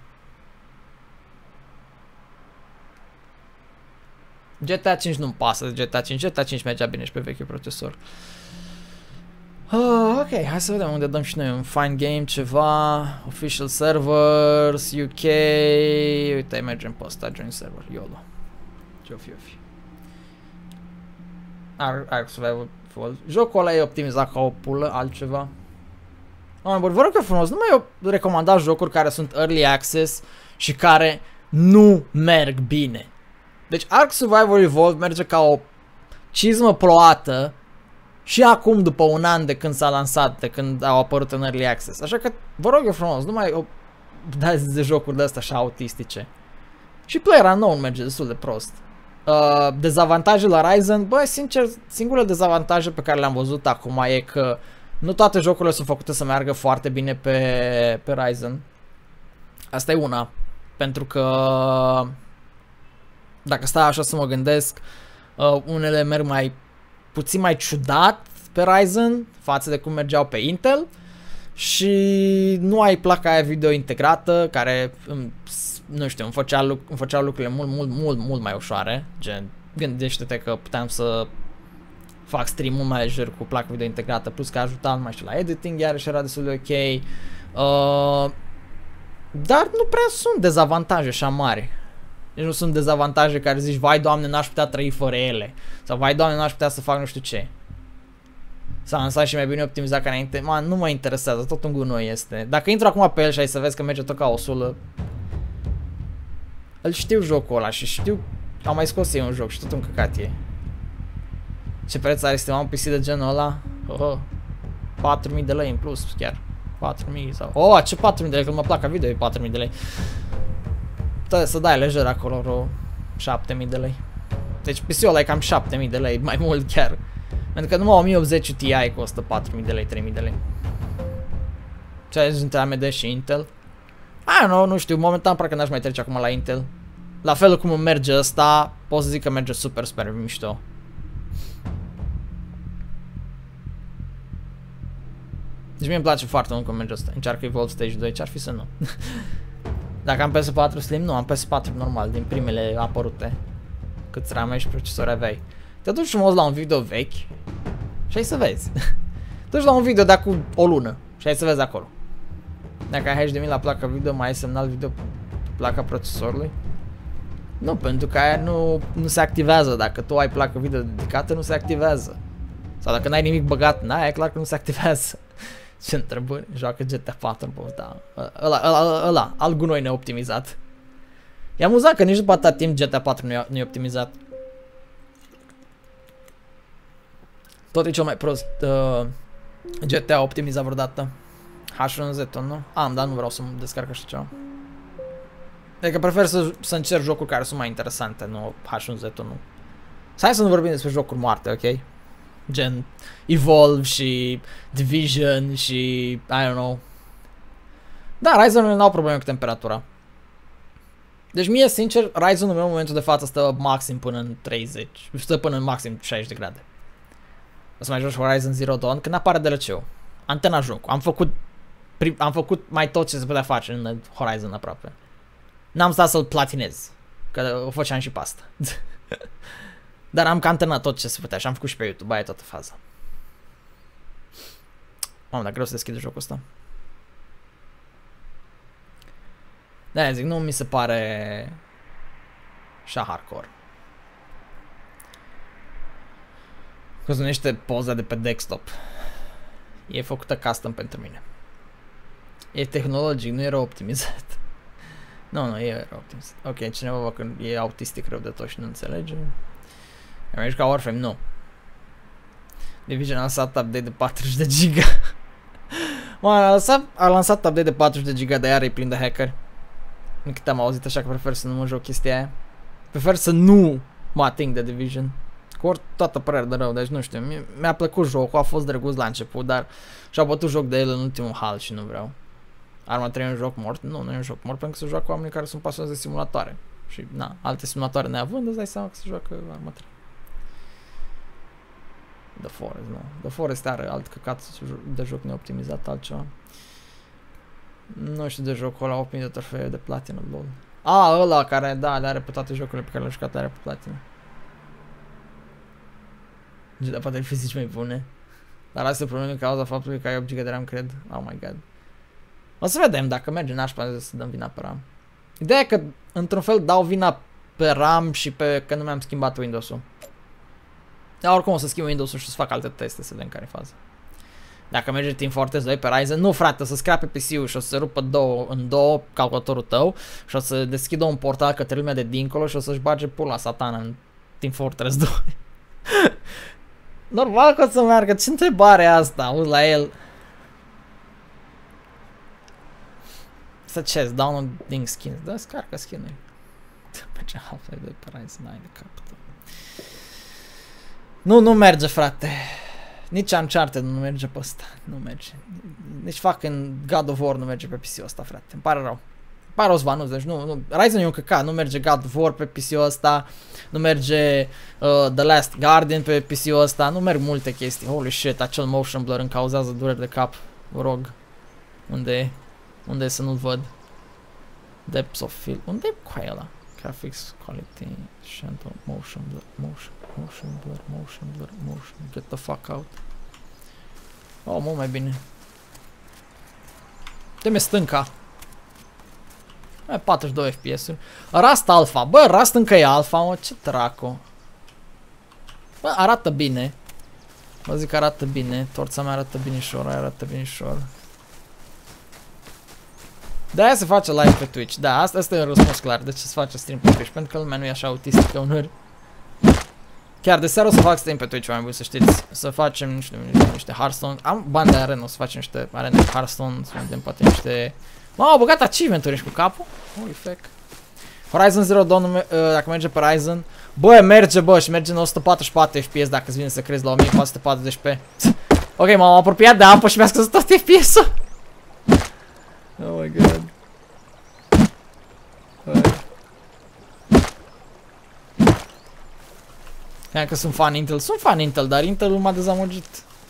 GTA 5 nu-mi pasă de GTA 5. GTA 5 mergea bine și pe vechiul procesor. Ok, hai să vedem unde dăm și noi un Fine Game, ceva. Official Servers, UK. Uite, mergem pe ăsta, Join Server, YOLO. Ce-o fi. Ark Survival Fall. Jocul ăla e optimizat ca o pulă, altceva. Vă rog eu frumos, nu mai recomandați jocuri care sunt Early Access și care nu merg bine. Deci Ark Survival Evolved merge ca o cizmă ploată și acum după un an de când s-a lansat, de când au apărut în Early Access. Așa că vă rog eu frumos, nu mai dați de jocuri de astea așa autistice. Și PlayerUnknown merge destul de prost. Dezavantaje la Ryzen, bă, sincer, singurele dezavantaje pe care le-am văzut acum e că nu toate jocurile sunt făcute să meargă foarte bine pe Ryzen. Asta e una, pentru că dacă stau așa să mă gândesc, unele merg puțin mai ciudat pe Ryzen față de cum mergeau pe Intel și nu ai placa aia video integrată care, nu știu, îmi făcea lucrurile mult mai ușoare. Gen, gândește-te că puteam să fac stream mult mai lejer cu placa video integrată, plus că ajuta numai și la editing, iarăși era destul de ok. Dar nu prea sunt dezavantaje așa mari. Deci nu sunt dezavantaje care zici, vai doamne, n-aș putea trăi fără ele. Sau vai doamne, n-aș putea să fac nu știu ce. S-a lansat și mai bine optimizat ca înainte. Man, nu mă interesează, tot un gunoi este. Dacă intru acum pe el și ai să vezi că merge tot ca o sulă. Îl știu jocul ăla și știu, am mai scos eu un joc și tot un căcat e. Ce preț are Steam un PC de genul ăla? 4.000 de lei în plus chiar. 4.000 sau... ce 4.000 de lei, că mă plac ca video e 4.000 de lei. Trebuie să dai lejer acolo vreo 7.000 de lei. Deci PC-ul ăla e cam 7.000 de lei, mai mult chiar. Pentru că numai 1080 Ti costă 4.000 de lei, 3.000 de lei. Ce ai zis între AMD și Intel? Nu știu, momentan parcă n-aș mai trece acum la Intel. La fel cum merge ăsta, pot să zic că merge super mișto. Deci mie îmi place foarte mult cum merge ăsta. Încearcă Evolve Stage 2, ce-ar fi să nu. Dacă am PS4 Slim, nu, am PS4 normal, din primele apărute. Câți rame și procesori aveai. Te duci frumos la un video vechi și ai să vezi. Te duci la un video de acum o lună și ai să vezi acolo. Dacă ai HDMI la placa video, mai ai semnal video pe placa procesorului? Nu, pentru că aia nu se activează. Dacă tu ai placă video dedicată, nu se activează. Sau dacă n-ai nimic băgat în aia, e clar că nu se activează. Ce întrebări? Joacă GTA 4, bă, da. Ăla, al gunoi neoptimizat. E amuzant că nici după atâta timp GTA 4 nu e optimizat. Tot e cel mai prost GTA optimizat vreodată. H1Z-ul, nu? Dar nu vreau să mă descarc așa ceva. Adică prefer să încerc jocuri care sunt mai interesante, nu H1Z-ul, nu. Hai să nu vorbim despre jocuri moarte, ok? Gen Evolve și Division și I don't know. Da, Ryzen-urile n-au probleme cu temperatura. Deci mie, sincer, Ryzen-ul meu în momentul de față stă maxim până în 30. Stă până în maxim 60 de grade. O să mai joc Horizon Zero Dawn când apare DLC-ul. Antena joc. Am făcut am făcut mai tot ce se putea face în Horizon aproape. N-am stat să-l platinez, că o făceam și pe asta. Dar am cantenat tot ce se putea și am făcut și pe YouTube, aia e toată faza. Mamă, dar greu să deschide jocul ăsta. De-aia zic, nu mi se pare așa hardcore. Că se numește poza de pe desktop. E făcută custom pentru mine. E tehnologic, nu era optimizat. Nu, e era optimizat. Ok, cineva vă că e autistic rău de tot și nu înțelege. Mergi ca Warframe, nu. Division a lansat update de 40 de giga. A lansat update de 40 de giga, dar iar e plin de hackeri. În cât am auzit, așa că prefer să nu mă joc chestia aia. Prefer să nu mă ating de Division. Cu toată părerea de rău, deci nu știu, mi-a plăcut jocul, a fost drăguț la început, dar și-au bătut joc de el în ultimul hal și nu vreau. Arma 3 e un joc mort? Nu, nu e un joc mort, pentru că se joacă cu oamenii care sunt pasionați de simulatoare. Și, na, alte simulatoare neavând, îți dai seama că se joacă Arma 3. The Forest, nu. The Forest are alt căcat de joc neoptimizat, altceva. Nu știu de jocul ăla, 8000 de trofee de platină, lol. Ăla care, da, le are pe toate jocurile pe care le-a jucat, le are pe platină. GTA poate fizici mai bune. Dar asta e problema din cauza faptului că ai 8 GB de RAM, cred. Oh my god. O să vedem dacă merge nașpa să dăm vina pe RAM. Ideea e că, într-un fel, dau vina pe RAM și pe că nu mi-am schimbat Windows-ul. Dar oricum o să schimb Windows-ul și să fac alte teste să vedem care e faza. Dacă merge Team Fortress 2 pe Ryzen, nu frate, o să scrape PC-ul și o să se rupă în două calculatorul tău și o să deschidă un portal către lumea de dincolo și o să-și bage pula satana în Team Fortress 2. Normal că o să meargă, ce întrebare asta, auzi la el. Să ce, downloading skins, da, scarcă skin-uri. Merge Half-Life 2 pe Ryzen, ai de capul tău. Nu merge, frate. Nici Uncharted nu merge pe ăsta, nu merge. Nici fucking God of War nu merge pe PC-ul ăsta, frate, îmi pare rău. Pare Osvanus, deci nu, Ryzen e un căcat, nu merge God of War pe PC-ul ăsta, nu merge The Last Guardian pe PC-ul ăsta, nu merg multe chestii. Holy shit, acel motion blur îmi cauzează dureri de cap, vă rog. Unde e să nu-l văd? Depth of field, unde e cu ăla? Graphics, quality, shadow, motion blur, motion blur, get the fuck out. Oh, mult mai bine. Dă-mi stânca. 42 FPS-uri. Rust Alpha. Bă, Rust încă e Alpha, mă, ce dracu. Bă, arată bine. Vă zic că arată bine. Torța mea arată binișor, aia arată binișor. De-aia se face live pe Twitch. Da, asta e un răspuns clar. De ce se face stream pe Twitch? Pentru că lumea nu e așa autistică uneori. Chiar de seară o să fac stream pe Twitch, oameni buni, să știți. Să facem niște Hearthstone. Am bani de arena, o să facem niște arene de Hearthstone. Să vedem poate niște... Mamă, au băgat achievement-uri ești cu capul? Holy fuck. Horizon Zero Dawn, dacă merge pe Ryzen. Bă, merge, bă, și merge în 144 FPS dacă îți vine să crezi la 1440p. Ok, m-am apropiat de apă și mi-a scăzut tot FPS-ul. Oh my god. Cred că sunt fan Intel. Sunt fan Intel, dar Intel m-a dezamăgit.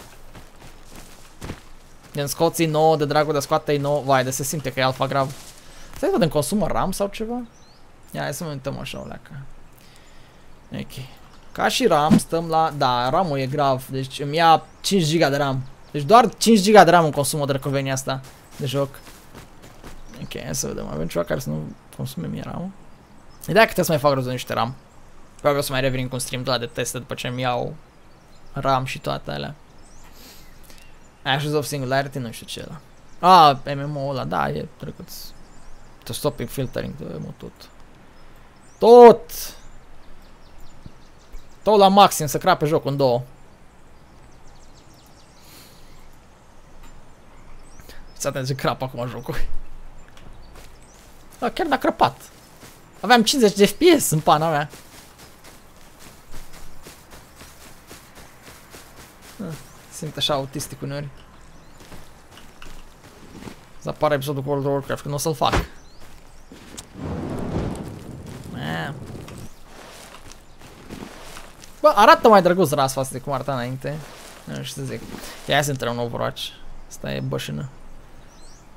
Gen scoți-i nouă de dragul de scoate-i nouă. Vai, de se simte că e alfa grav. Stai să vedem, consumă RAM sau ceva? Ia, hai să mă uităm așa o leacă. Ok. Ca și RAM stăm la... Da, RAM-ul e grav. Deci îmi ia 5 GB de RAM. Deci doar 5 GB de RAM îmi consumă de recovenia asta de joc. Ok, hai să vedem. Avem ceva care să nu consume mie RAM-ul. Ideea că trebuie să mai fac rost de niște RAM. Probabil o să mai revenim cu un stream de teste după ce îmi iau RAM și toate alea. Ashes of Singularity, nu știu ce e ăla. MMO-ul ăla, da, e drăguț. To stopping filtering, dă-mă tot. Tot la maxim, să crape jocul în două. Să atent ce crapă acum jocul. Da, chiar n-a crăpat. Aveam 50 de FPS în pana mea. Simt așa autistic uneori. Să apară episodul cu World of Warcraft, că nu o să-l fac. Bă, arată mai drăguț Rust față de cum arăta înainte. Nu știu să zic. Ia să intrăm în Overwatch. Asta e bășină.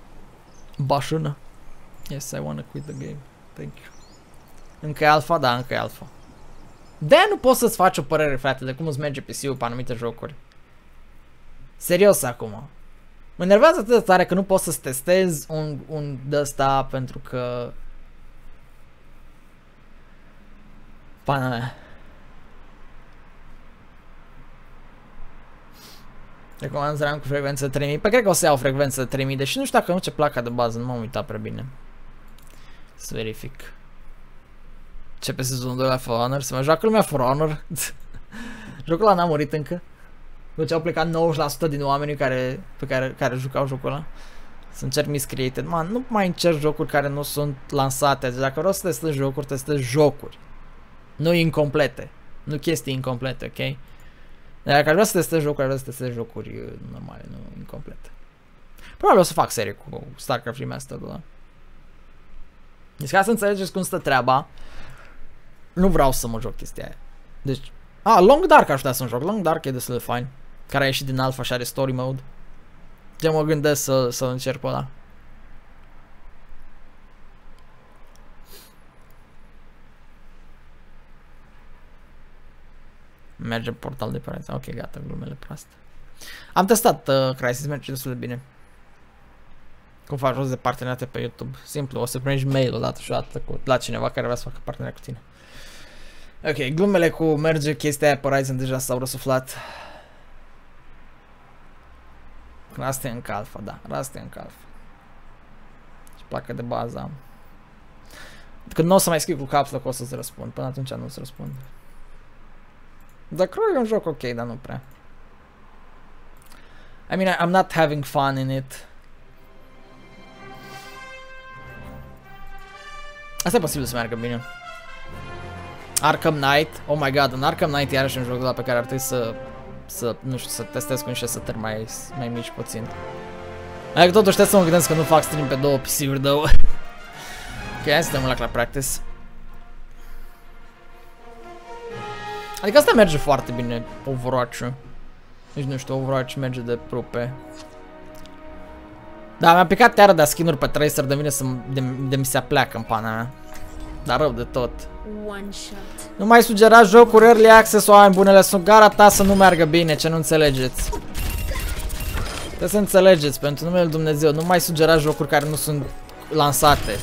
Bașână. Yes, I wanna quit the game. Thank you. Încă e alfa? Da, încă e alfa. De-aia nu poți să-ți faci o părere, frate, de cum îți merge PC-ul pe anumite jocuri. Serios acum. Mă enervează atât de tare că nu poți să-ți testezi un de-ăsta pentru că... Pana mea. Recomand să am cu frecvență 3000. Păi cred că o să iau frecvență 3000, deși nu știu dacă nu ce placa de bază, nu m-am uitat prea bine. Să verific. Ce pe sezonul 2 la For Honor? Se mai joacă lumea For Honor? Jocul ăla n-a murit încă. Deci au plecat 90% din oamenii care jucau jocul ăla. Să încerc miscreated. Man, nu mai încerc jocuri care nu sunt lansate. Deci dacă vreau să testez jocuri, testez jocuri. Nu incomplete. Nu chestii incomplete, ok? Dacă vreau să testez jocuri, vreau să testez jocuri normale, nu incomplete. Probabil o să fac serie cu StarCraft Remastered-ul ăla. Deci ca să înțelegeți cum stă treaba, nu vreau să mă joc chestia aia. Deci, Long Dark aș putea să-mi joc. Long Dark e destul de fain. Care a ieșit din alpha și are story mode. De mă gândesc să încerc pe ăla. Merge portal de pereți. Ok, gata, glumele proaste. Am testat Crysis, merge destul de bine. Cum faci rost de parteneriate pe YouTube? Simplu, o să primești mail odată și odată la cineva care vrea să facă parteneriat cu tine. Ok, glumele cu merge chestia aia pe Horizon deja s-au răsuflat. Asta e încă alfa, da, asta e încă alfa. Și placă de bază am. Când nu o să mai scriu cu capsula că o să-ți răspund, până atunci nu-ți răspund. The Crow e un joc ok, dar nu prea. I mean, I'm not having fun in it. Asta e posibil să meargă bine. Arkham Knight, oh my god, în Arkham Knight iarăși un joc ăla pe care ar trebui să nu știu, să testez cu niște setări mai mici puțin. Adică totuși trebuie să mă gândesc că nu fac stream pe două PC-uri, două. Ok, hai să dăm la practice. Adică asta merge foarte bine, Overwatch-ul. Nici nu știu, Overwatch merge de prupe. Da, mi-a picat teară de skin-uri pe Tracer de mine de mi se apleacă în pana mea. Dar rău de tot. Nu mai sugerați jocuri early access, oameni bunele, sunt gara ta să nu meargă bine, ce nu înțelegeți. Trebuie să înțelegeți, pentru numele Lui Dumnezeu, nu mai sugerați jocuri care nu sunt lansate.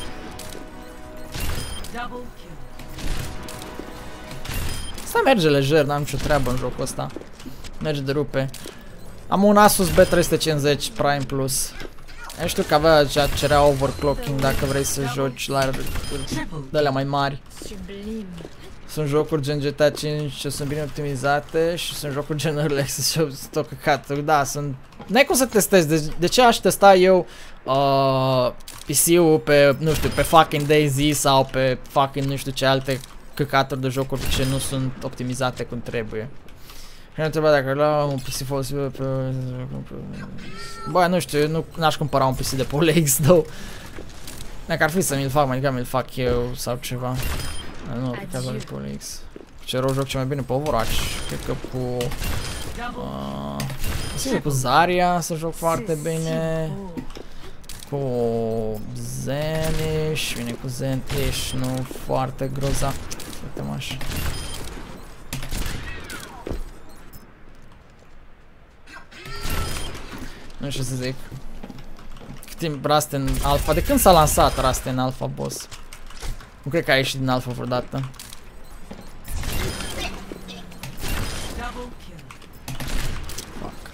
Asta merge lejer, n-am nicio treabă în jocul ăsta. Merge de rupe. Am un Asus B350 Prime Plus. Eu știu că avea cerea overclocking dacă vrei să joci la de-alea mai mari. Sunt jocuri gen GTA 5 ce sunt bine optimizate și sunt jocuri gen Early Access și sunt o căcată. Da, sunt... N-ai cum să testezi, de ce aș testa eu PC-ul pe, nu știu, pe fucking DayZ sau pe fucking nu știu ce alte căcaturi de jocuri ce nu sunt optimizate cum trebuie. Și ne întreba dacă la un PC folosibil pe... Bă, nu știu, n-aș cumpăra un PC de pe OLX, dacă ar fi să mi-l fac, mai degrabă mi-l fac eu sau ceva. Nu, pe cazul de pe OLX. Ce rău joc cel mai bine pe Overwatch, cred că cu... Sigur, cu Zarya să joc foarte bine. Cu Zenish, vine cu Zenish, nu foarte grozav. Uite-mă așa. Nu știu să zic. Cât timp Rust în alpha? De când s-a lansat Rust în alpha, boss? Nu cred că a ieșit din alpha vreodată. Fuck.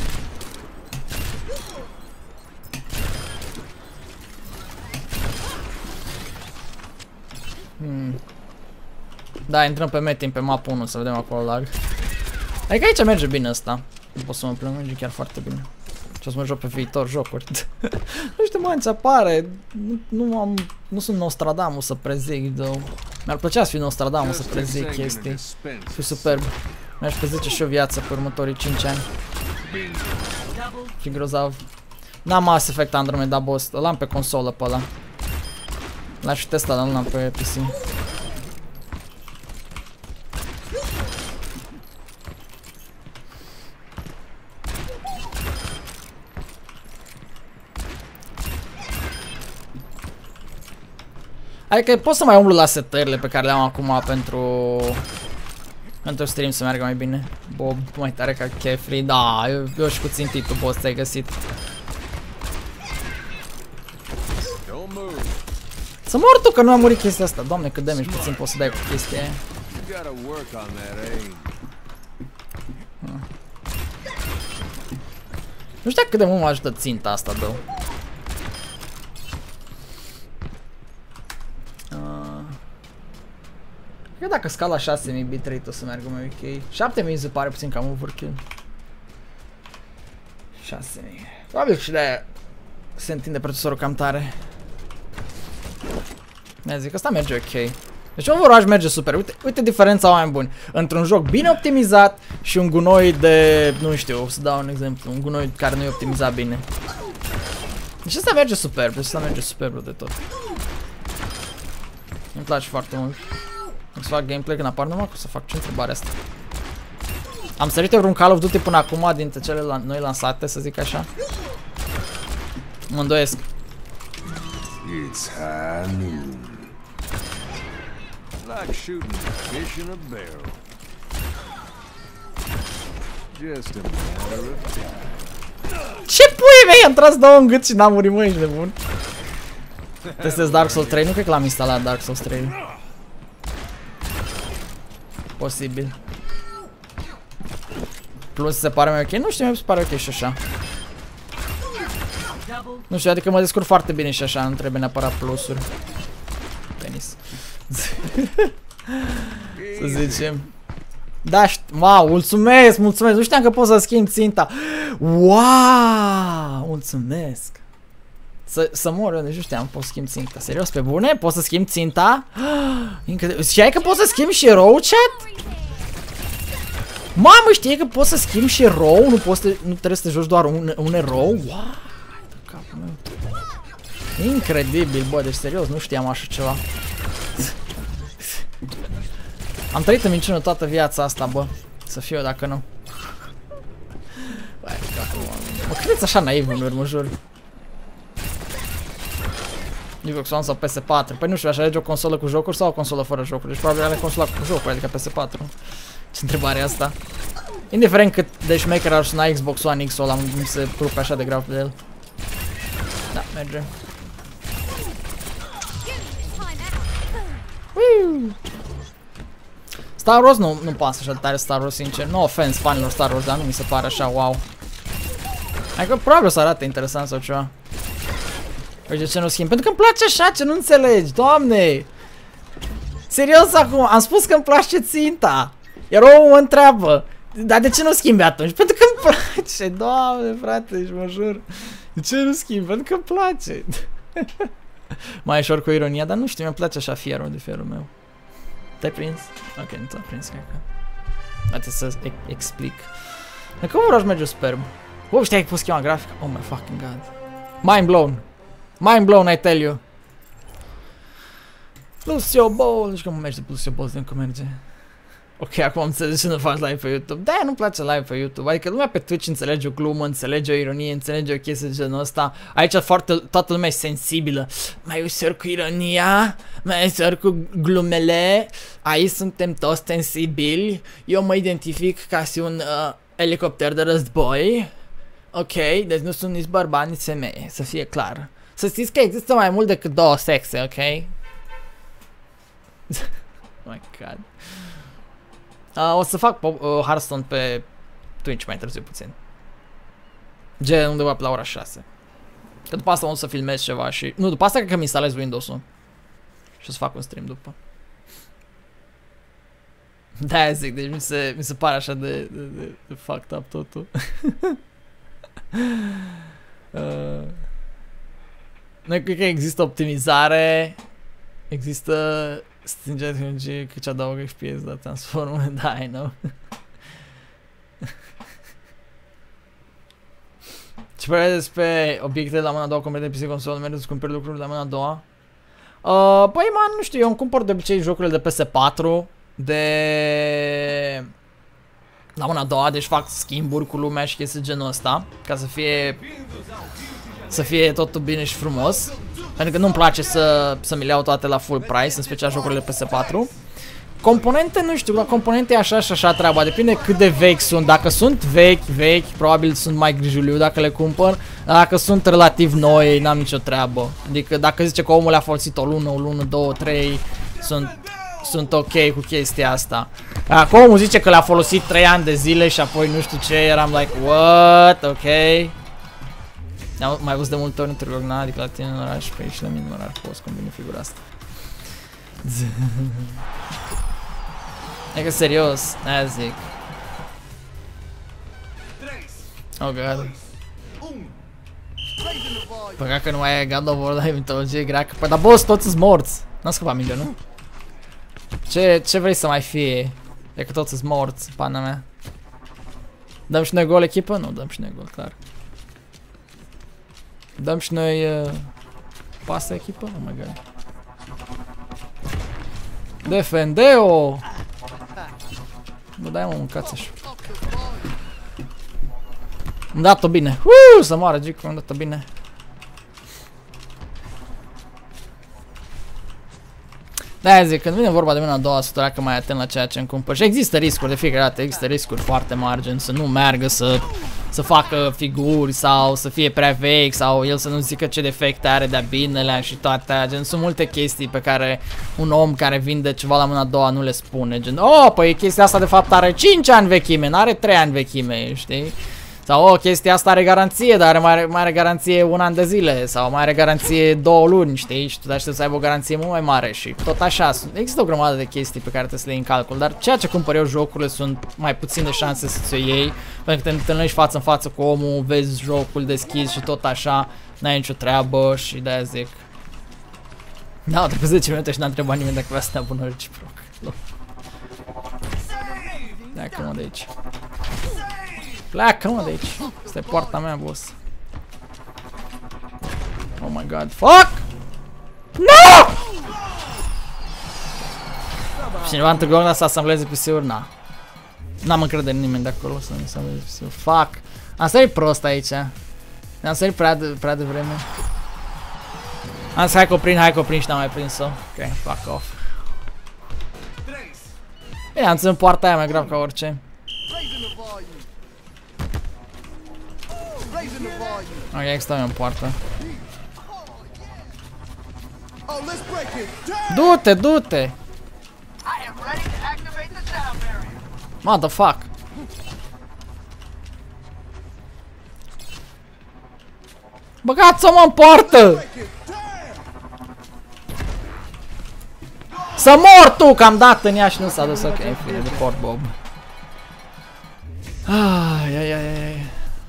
Da, intrăm pe Metin pe map 1 să vedem acolo lag. Adică aici merge bine ăsta. Nu pot să mă plâng, merge chiar foarte bine. Și o să mă joc pe viitor jocuri. Nu știu, mă, ce apare. Nu sunt Nostradamus să prezic, though. Mi-ar plăcea să fiu Nostradamus să prezic chestii. Fiu superb. Mi-aș prezice și o viață pe următorii 5 ani. Fi grozav. N-am Mass Effect Andromeda, boss. Îl am pe consolă pe ăla. L-aș fi testat, dar nu l-am pe PC. Adică pot să mai umblu la setările pe care le-am acum pentru stream să meargă mai bine. Bob, mai tare ca Kefri. Da, eu și cu țintitul boss ți-ai găsit. Să mor tu că nu am murit chestia asta. Doamne, cât damage puțin poți să dai cu chestia aia. Nu știu cât de mult mă ajută ținta asta, dă. Cred că dacă scala 6000 bitrate o să meargă mai ok. 7000 se pare puțin cam overkill. 6000. Probabil că și de-aia se întinde procesorul cam tare. Ne zic, asta merge ok. Deci Overwatch merge super. Uite diferența, oameni buni. Într-un joc bine optimizat și un gunoi de, nu știu, o să dau un exemplu, un gunoi care nu e optimizat bine. Deci asta merge superb, deci asta merge superb de tot. Îmi place foarte mult. O să fac gameplay când apar numai, că o să fac ce întrebare asta. Am sărit vreun Call of Duty până acum dintre cele noi lansate, să zic așa. Mă îndoiesc. Like shooting fish in a barrel. Just a matter of time. Ce pui mei, am tras două în gât și n-am murit, mă, ești nebun. Testez Dark Souls 3, nu cred că l-am instalat Dark Souls 3. Posibil. Plus se pare mai ok, nu știu, mi se pare ok și așa. Nu știu, adică mă descurc foarte bine și așa, nu trebuie neapărat plusuri. Penis. Să zicem. Da, wow, mulțumesc, mulțumesc. Nu știam că pot să schimb ținta. Wow, mulțumesc. Să mor eu, deci nu știam, pot să schimb ținta. Serios, pe bune? Pot să schimb ținta? Știai că pot să schimb și RAW, chat? Mamă, știi că poți să schimbi și RAW? Nu trebuie să te joci doar un RAW? Wow, capul meu. Incredibil, bă, deci serios, nu știam așa ceva. Am trăit în minciună toată viața asta, bă. Să fiu dacă nu. Băi, capul, mă credeți așa naiv, mă jur. Xbox One sau PS4? Păi nu știu, aș alege o consolă cu jocuri sau o consolă fără jocuri? Deci probabil are consola cu jocuri, adică PS4. Ce întrebare e asta? Indiferent cât de șmecher ar suna Xbox One X-ul ăla, nu se rupe așa de grav de el. Da, merge. Star Wars nu pasă așa de tare Star Wars, sincer. No offense fanilor Star Wars, dar nu mi se pare așa wow. Adică probabil o să arate interesant sau ceva. Păi de ce nu schimb? Pentru că îmi place așa, ce nu înțelegi, doamne! Serios acum, am spus că îmi place ținta. Iar omul mă întreabă, dar de ce nu schimbi atunci? Pentru că îmi place, doamne frate, și mă jur. De ce nu schimbi? Pentru că îmi place. Mai ușor cu ironia, dar nu știu, mi-mi place așa fierul de felul meu. Te-ai prins? Ok, nu te-ai prins, cred că. Haideți să explic. Dacă Overwatch merge superb. Bă, știai că poți schimba grafica? Oh my fucking god. Mind blown. Mind blown, I tell you. Lucio Ball. Deci că mă merge Lucio Ball, încă merge. Ok, acum am înțeles ce nu faci live pe YouTube. Da, nu-mi place live pe YouTube. Adică lumea pe Twitch înțelege o glumă, înțelege o ironie, înțelege o chestie de genul ăsta. Aici toată lumea e sensibilă. Mai ușor cu ironia, mai ușor cu glumele. Aici suntem toți sensibili. Eu mă identific ca și un elicopter de război. Ok, deci nu sunt nici bărbat, nici femeie, să fie clar. Să știți că există mai mult decât două sexe, ok? Oh my god. O să fac Hearthstone pe Twitch mai târziu puțin. Gen undeva pe la ora 6. Că după asta o să filmez ceva și... Nu, după asta cred că îmi instalez Windows-ul. Și o să fac un stream după. Da, zic, deci mi se pare așa de fucked up totul. Nu cred că există optimizare. Există stingere tehnologie că ce adaugă FPS, dar transformă, da, I know. Ce părere despre obiectele la mâna a doua, complet PC console, mergeți să cumperi lucruri la mâna a doua? Păi, man, nu știu, eu îmi cumpăr de obicei jocurile de PS4, de... la mâna a doua, deci fac schimburi cu lumea și chestii genul ăsta, ca să fie totul bine și frumos. Pentru că nu-mi place să mi le iau toate la full price, în special jocurile PS4. Componente, nu știu, la componente e așa și așa treaba, depinde cât de vechi sunt. Dacă sunt vechi, probabil sunt mai grijuliu dacă le cumpăr. Dacă sunt relativ noi, n-am nicio treabă. Adică dacă zice că omul a folosit o lună, 2, 3, sunt ok cu chestia asta. Dacă omul zice că le-a folosit 3 ani de zile și apoi nu știu ce, eram like, what, ok. Mai văzut de multe ori în Târgu Ocna, adică la tine în oraș, pe și la mine în oraș, poți combine figura asta. E că serios, aia zic. Oh god. Păcat că nu mai e God of War, dar e mitologie greacă. Păi dar boss, toți sunt morți. N-am scăpat mingea, nu? Ce vrei să mai fie? E că toți sunt morți, pana mea. Dăm și noi gol echipă? Nu, dăm și noi gol, clar. Dăm și noi pasă echipă? Oh my god. Defendeo! Bă, dai mă, mâncați așa. Am dat-o bine. Să moară Gico, am dat-o bine. De-aia zic, când vine vorba de mâna a doua, să treacă mai atent la ceea ce îmi cumpăr. Și există riscuri de fiecare dată, există riscuri foarte mari, gen să nu meargă, să facă figuri sau să fie prea vechi sau el să nu zică ce defecte are de-a binelea și toate, gen sunt multe chestii pe care un om care vinde ceva la mâna a doua nu le spune, gen oh, păi chestia asta de fapt are 5 ani vechime, n-are 3 ani vechime, știi? Sau chestia asta are garanție, dar mai are garanție 1 an de zile sau mai are garanție 2 luni, știi? Și tu aștept să aibă o garanție mult mai mare și tot așa. Există o grămadă de chestii pe care trebuie să le iei în calcul, dar ceea ce cumpăr eu jocurile sunt mai puține șanse să ți-o iei, pentru că te întâlnești față în față cu omul, vezi jocul deschis și tot așa, n-ai nicio treabă și de-aia zic. Da, după 10 minute și n-a întrebat nimeni dacă vrea să te abonă reciproc. Pleacă-mă de aici. Pleacă-mă de aici. Asta e poarta mea, boss. Oh my god. Fuck! No! Cineva într-o găuna să asambleze PC-uri? Na. N-am încredere în nimeni de acolo să nu asambleze PC-uri. Fuck! Am sărit prost aici. Am sărit prea devreme. Am zis hai că o prind și n-am mai prins-o. Ok, fuck off. Bine, am ținut poarta aia mai grav ca orice. Ok, stau eu în poartă. Du-te, du-te! Motherfuck! Băgați-o mă în poartă! Să mor tu, că am dat în ea și nu s-a dus. Ok, fine, de port Bob. Ai.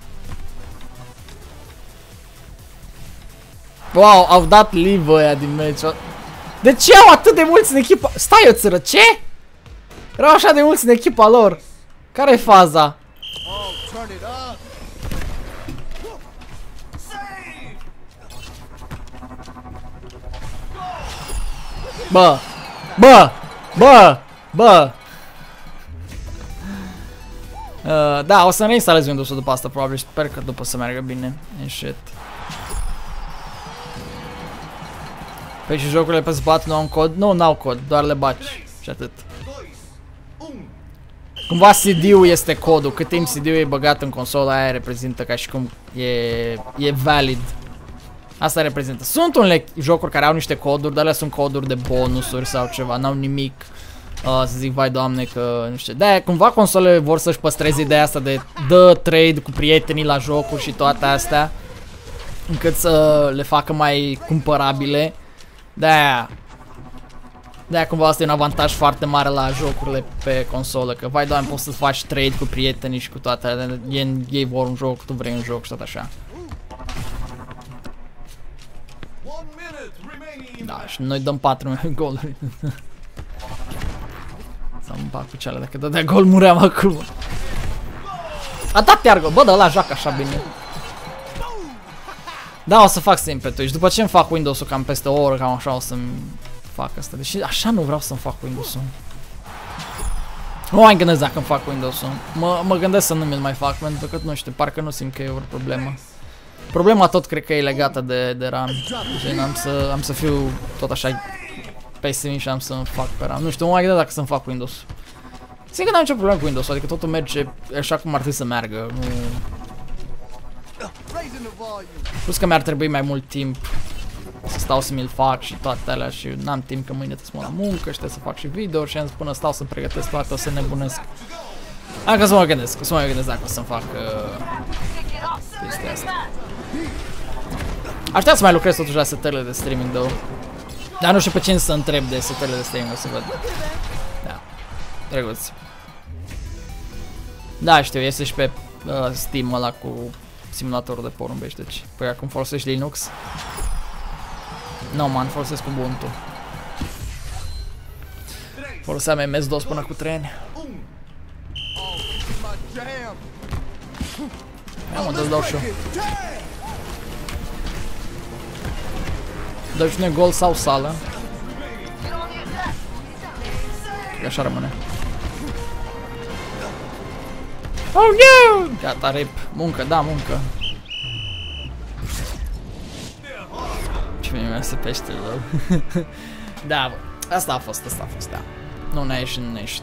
Wow, au dat live ăia din meci. De ce au atât de mulți în echipa? Stai o țără, ce? Erau așa de mulți în echipa lor. Care-i faza? Bă! Da, o să reinstalez Windows-ul după asta, probabil. Sper că după să meargă bine. E shit. Păi și jocurile pe PS4 nu au cod? Nu, n-au cod, doar le baci. Și atât. Cumva CD-ul este codul. Cât timp CD-ul e băgat în consola aia, reprezintă ca și cum e valid. Asta reprezintă. Sunt unele jocuri care au niște coduri, dar alea sunt coduri de bonusuri sau ceva, n-au nimic. Să zic, vai doamne că nu știu. De-aia cumva consolele vor să-și păstreze ideea asta de dă trade cu prietenii la jocuri și toate astea, încât să le facă mai cumpărabile. De-aia cumva asta e un avantaj foarte mare la jocurile pe consolă, că vai doamne poți să faci trade cu prietenii și cu toate astea. Ei vor un joc, tu vrei un joc și tot așa. Da, și noi dăm 4 goluri. Să mă bag cu ceale, dacă dădea gol muream acum. A dat iar gol, bă, dar ăla joacă așa bine. Da, o să fac simpetul și după ce îmi fac Windows-ul cam peste o oră, cam așa o să-mi fac asta. Deși așa nu vreau să-mi fac Windows-ul. Nu mai gândesc dacă îmi fac Windows-ul. Mă gândesc să nu mi-l mai fac, pentru că nu știu, parcă nu simt că e o problemă. Problema tot cred că e legată de run. Gen, am să fiu tot așa pesimist și am să-mi fac pe run. Nu știu, mă mai gândesc dacă să-mi fac Windows. Sigur că n-am nicio problemă cu Windows, adică totul merge așa cum ar trebui să meargă. Nu... Plus că mi-ar trebui mai mult timp să stau să mi-l fac și toate alea și n-am timp că mâine trebuie să mă la muncă și trebuie să fac și video și am zis până stau să pregătesc toate o să nebunesc. Încă să mă gândesc, dacă o să-mi fac chestia asta. Aș putea să mai lucrez totuși la setările de streaming, though. Dar nu știu pe cine să întreb de setările de streaming, o să văd. Da, drăguț. Da, știu, este și pe Steam ăla cu simulatorul de porumbeci, deci. Păi acum folosești Linux? No, man, folosesc Ubuntu. Foloseam MS-DOS până cu 3 ani. Ia mă, dă-ți dau și eu. Dă cine gol sau sală. Așa rămâne. Oh no! Gata, rip. Muncă, da, muncă. Ce mi-a să pește, lău. Da, bă. Asta a fost, da. Nu ne-a ieșit, nu ne-a ieșit.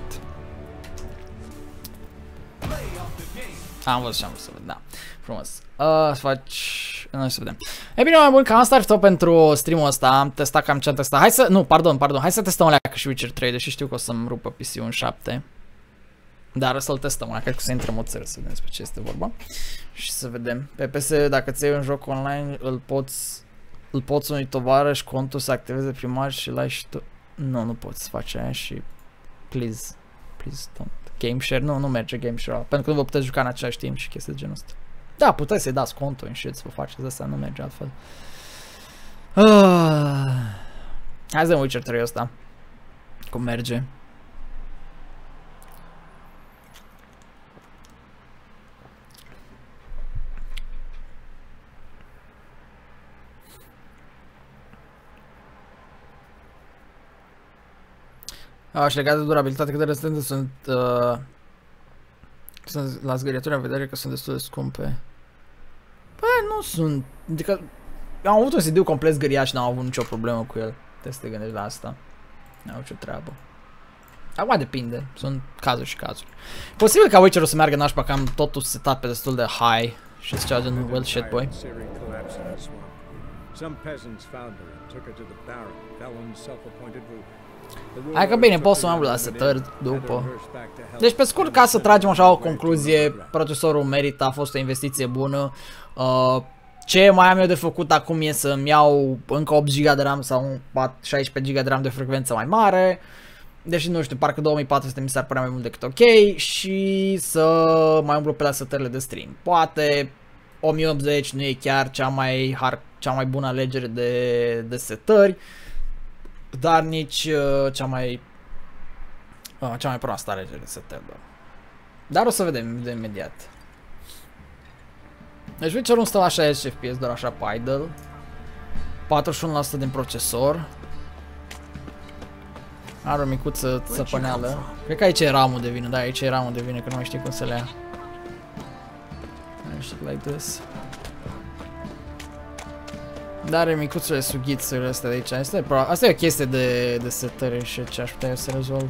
Am văzut și am vrut să văd, da. Frumos. Să faci... Noi să vedem. E bine, mai bun, cam asta ar fi tot pentru stream-ul ăsta. Am testat cam ce am testat. Hai să... Nu, pardon. Hai să testăm o leacă și Witcher 3, deși știu că o să-mi rupă PC-ul în 7. Dar să-l testăm, cred că să intrăm o țară să vedem despre ce este vorba. Și să vedem. Pe PS, dacă ți iei un joc online, îl poți unui tovarăș contul să activeze primar și l-ai și tu... Nu poți face aia și... Please don't. Game share, nu merge game share, pentru că nu vă puteți juca în același timp și chestii de genul ăsta. Da, puteți să-i dați contul în shit, să vă faceți asta, nu merge altfel. Hai să dăm Witcher 3 ăsta. Cum merge. Și legat de durabilitate, cât de rezistente sunt la zgârieturi, în vedere că sunt destul de scumpe. Păi, nu sunt. Adică, am avut un CD complet zgâriat și n-am avut nicio problemă cu el. Trebuie să te gândești la asta. N-am nicio treabă. Acum depinde, sunt cazuri și cazuri. Posibil ca Witcher-ul să meargă nașpa, că am totul setat pe destul de high și să gen well shit boy. Hai că bine, pot să mă la setări după. Deci pe scurt, ca să tragem așa o concluzie, procesorul merită, a fost o investiție bună. Ce mai am eu de făcut acum e să-mi iau încă 8 GB de RAM sau 16 GB de RAM de frecvență mai mare. Deși nu știu, parcă 2400 mi s-ar părea mai mult decât ok. Și să mai umblu pe la setările de stream. Poate 1080 nu e chiar cea mai bună alegere de setări. Dar nici cea mai proastă alegere de setări. Dar o să vedem de imediat. Deci Witcher-ul stă la 60 FPS, doar așa pe idle. 41% din procesor. Are o micuță țăpăneală. Cred că aici e RAM-ul de vină, da, aici e RAM-ul de vină, că nu mai știu cum să le ia. Like this. Dar are micuțele sughițurile astea de aici. Asta e o chestie de setări și ce aș putea eu să rezolv.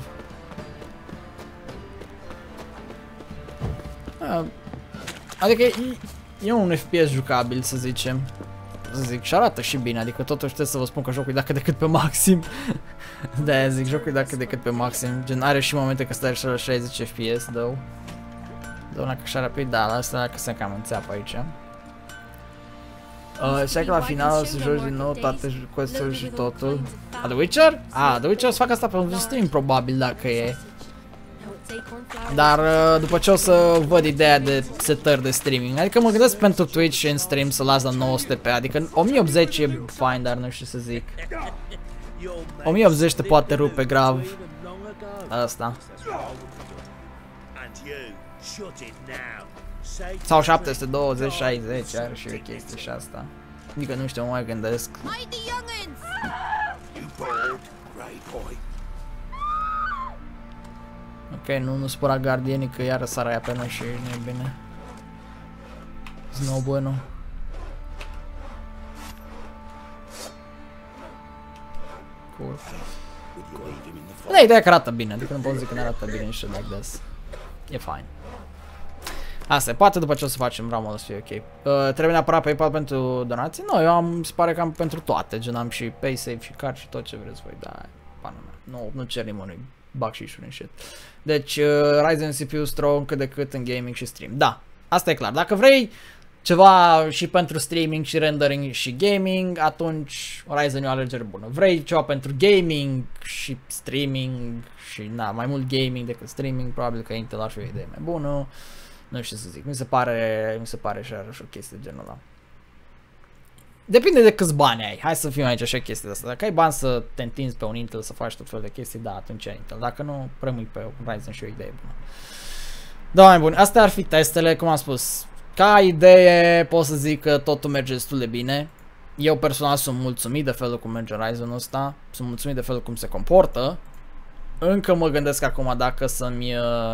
Adică e un FPS jucabil, să zicem. Să zic, și arată și bine, adică totuși trebuie să vă spun că jocul e dacă decât pe maxim. De-aia zic, jocul e dacă decât pe maxim. Gen, are și momente că stai la 60 FPS, though. Doar că așa rapid, da, asta dacă se cam înțeapă aici. Și că la final o să joci din nou toate quest-urile și totul. The Witcher? The Witcher o să fac asta pe un stream probabil dacă e. Dar după ce o să văd ideea de setări de streaming, adică mă gândesc pentru Twitch în stream să las la 900p, adică 1080 e fine, dar nu știu să zic. 1080 te poate rupe grav. Asta. Sau 720, 60, are și o chestie și asta. Adică nu știu, mă mai gândesc. Ok, nu spura gardienii că iară sara aia pe noi și nu e bine. No bueno. Cool. Da, ideea că arată bine, adică nu pot zic că nu arată bine nici like this. E fine. Asta e, poate după ce o să facem ramul o să fie ok. Trebuie neapărat PayPal pentru donații? Nu, eu am, se pare că am pentru toate, gen am și PaySafe și card și tot ce vreți voi, da, pana mea. Nu cer nimănui bacșișuri în shit. Deci, Ryzen CPU strong cât de cât în gaming și stream. Da, asta e clar. Dacă vrei ceva și pentru streaming și rendering și gaming, atunci Ryzen e o alegere bună. Vrei ceva pentru gaming și streaming și na, mai mult gaming decât streaming, probabil că Intel ar fi o idee mai bună. Nu știu ce să zic, mi se pare și o chestie de genul ăla. Depinde de câți bani ai, hai să fim aici așa chestii de asta. Dacă ai bani să te întinzi pe un Intel, să faci tot fel de chestii, da, atunci ai Intel. Dacă nu, rămâi pe un Ryzen și o idee bună. Da, mai bun, astea ar fi testele, cum am spus. Ca idee pot să zic că totul merge destul de bine. Eu personal sunt mulțumit de felul cum merge Ryzen-ul ăsta, sunt mulțumit de felul cum se comportă. Încă mă gândesc acum dacă să-mi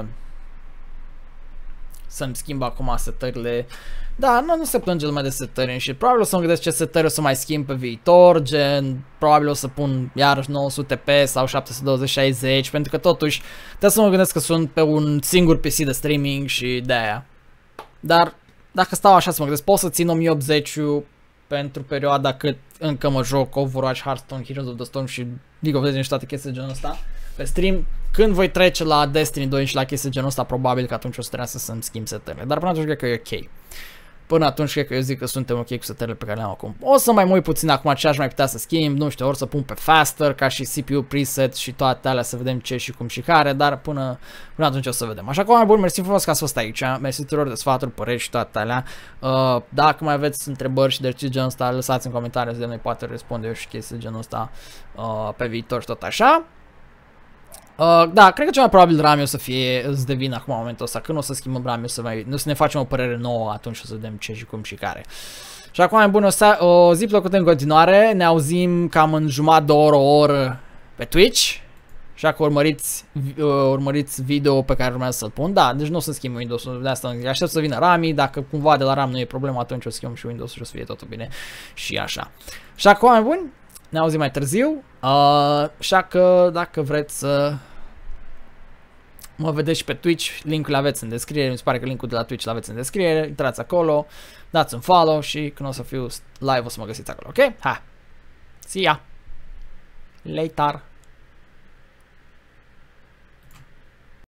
schimb acum setările. Da, nu se plânge lumea de setări și probabil o să mă gândesc ce setări o să mai schimb pe viitor, gen probabil o să pun iarăși 900p sau 720-60, pentru că totuși trebuie să mă gândesc că sunt pe un singur PC de streaming și de aia. Dar dacă stau așa să mă gândesc, pot să țin 1080 pentru perioada cât încă mă joc Overwatch, Hearthstone, Heroes of the Storm și League of Legends și toate chestii de genul ăsta pe stream. Când voi trece la Destiny 2 și la chestii de genul ăsta, probabil că atunci o să trebuiască să-mi schimb setările. Dar până atunci cred că e ok. Până atunci cred că eu zic că suntem ok cu setările pe care le am acum. O să mai uit puțin acum ce aș mai putea să schimb, nu știu, ori să pun pe faster ca și CPU preset și toate alea să vedem ce și cum și care, dar până atunci o să vedem. Așa că mai bun, mersi frumos că ați fost aici, mersi tuturor de sfaturi, păreri și toate alea. Dacă mai aveți întrebări și de genul ăsta, lăsați în comentarii, să vedem, noi poate răspunde eu și chestii de genul ăsta pe viitor și tot așa. Da, cred că cel mai probabil RAM o să devină acum în momentul ăsta. Când o să schimbăm RAM, nu să ne facem o părere nouă, atunci o să vedem ce și cum și care. Și acum mai bun, o zi plăcută în continuare. Ne auzim cam în jumătate de oră, o oră pe Twitch. Așa că urmăriți video pe care urmează să-l pun. Da, deci nu o să schimb Windows-ul, de asta aștept să vină RAM-ii. Dacă cumva de la RAM nu e problemă, atunci o schimbăm și Windows-ul și o să fie totul bine. Și așa. Și acum mai bun, ne auzim mai târziu. Așa că dacă vreți să mă vedeți și pe Twitch, link-ul aveți în descriere, mi se pare că link-ul de la Twitch l-aveți în descriere, intrați acolo, dați un follow și când o să fiu live o să mă găsiți acolo, ok? Ha! See ya! Later!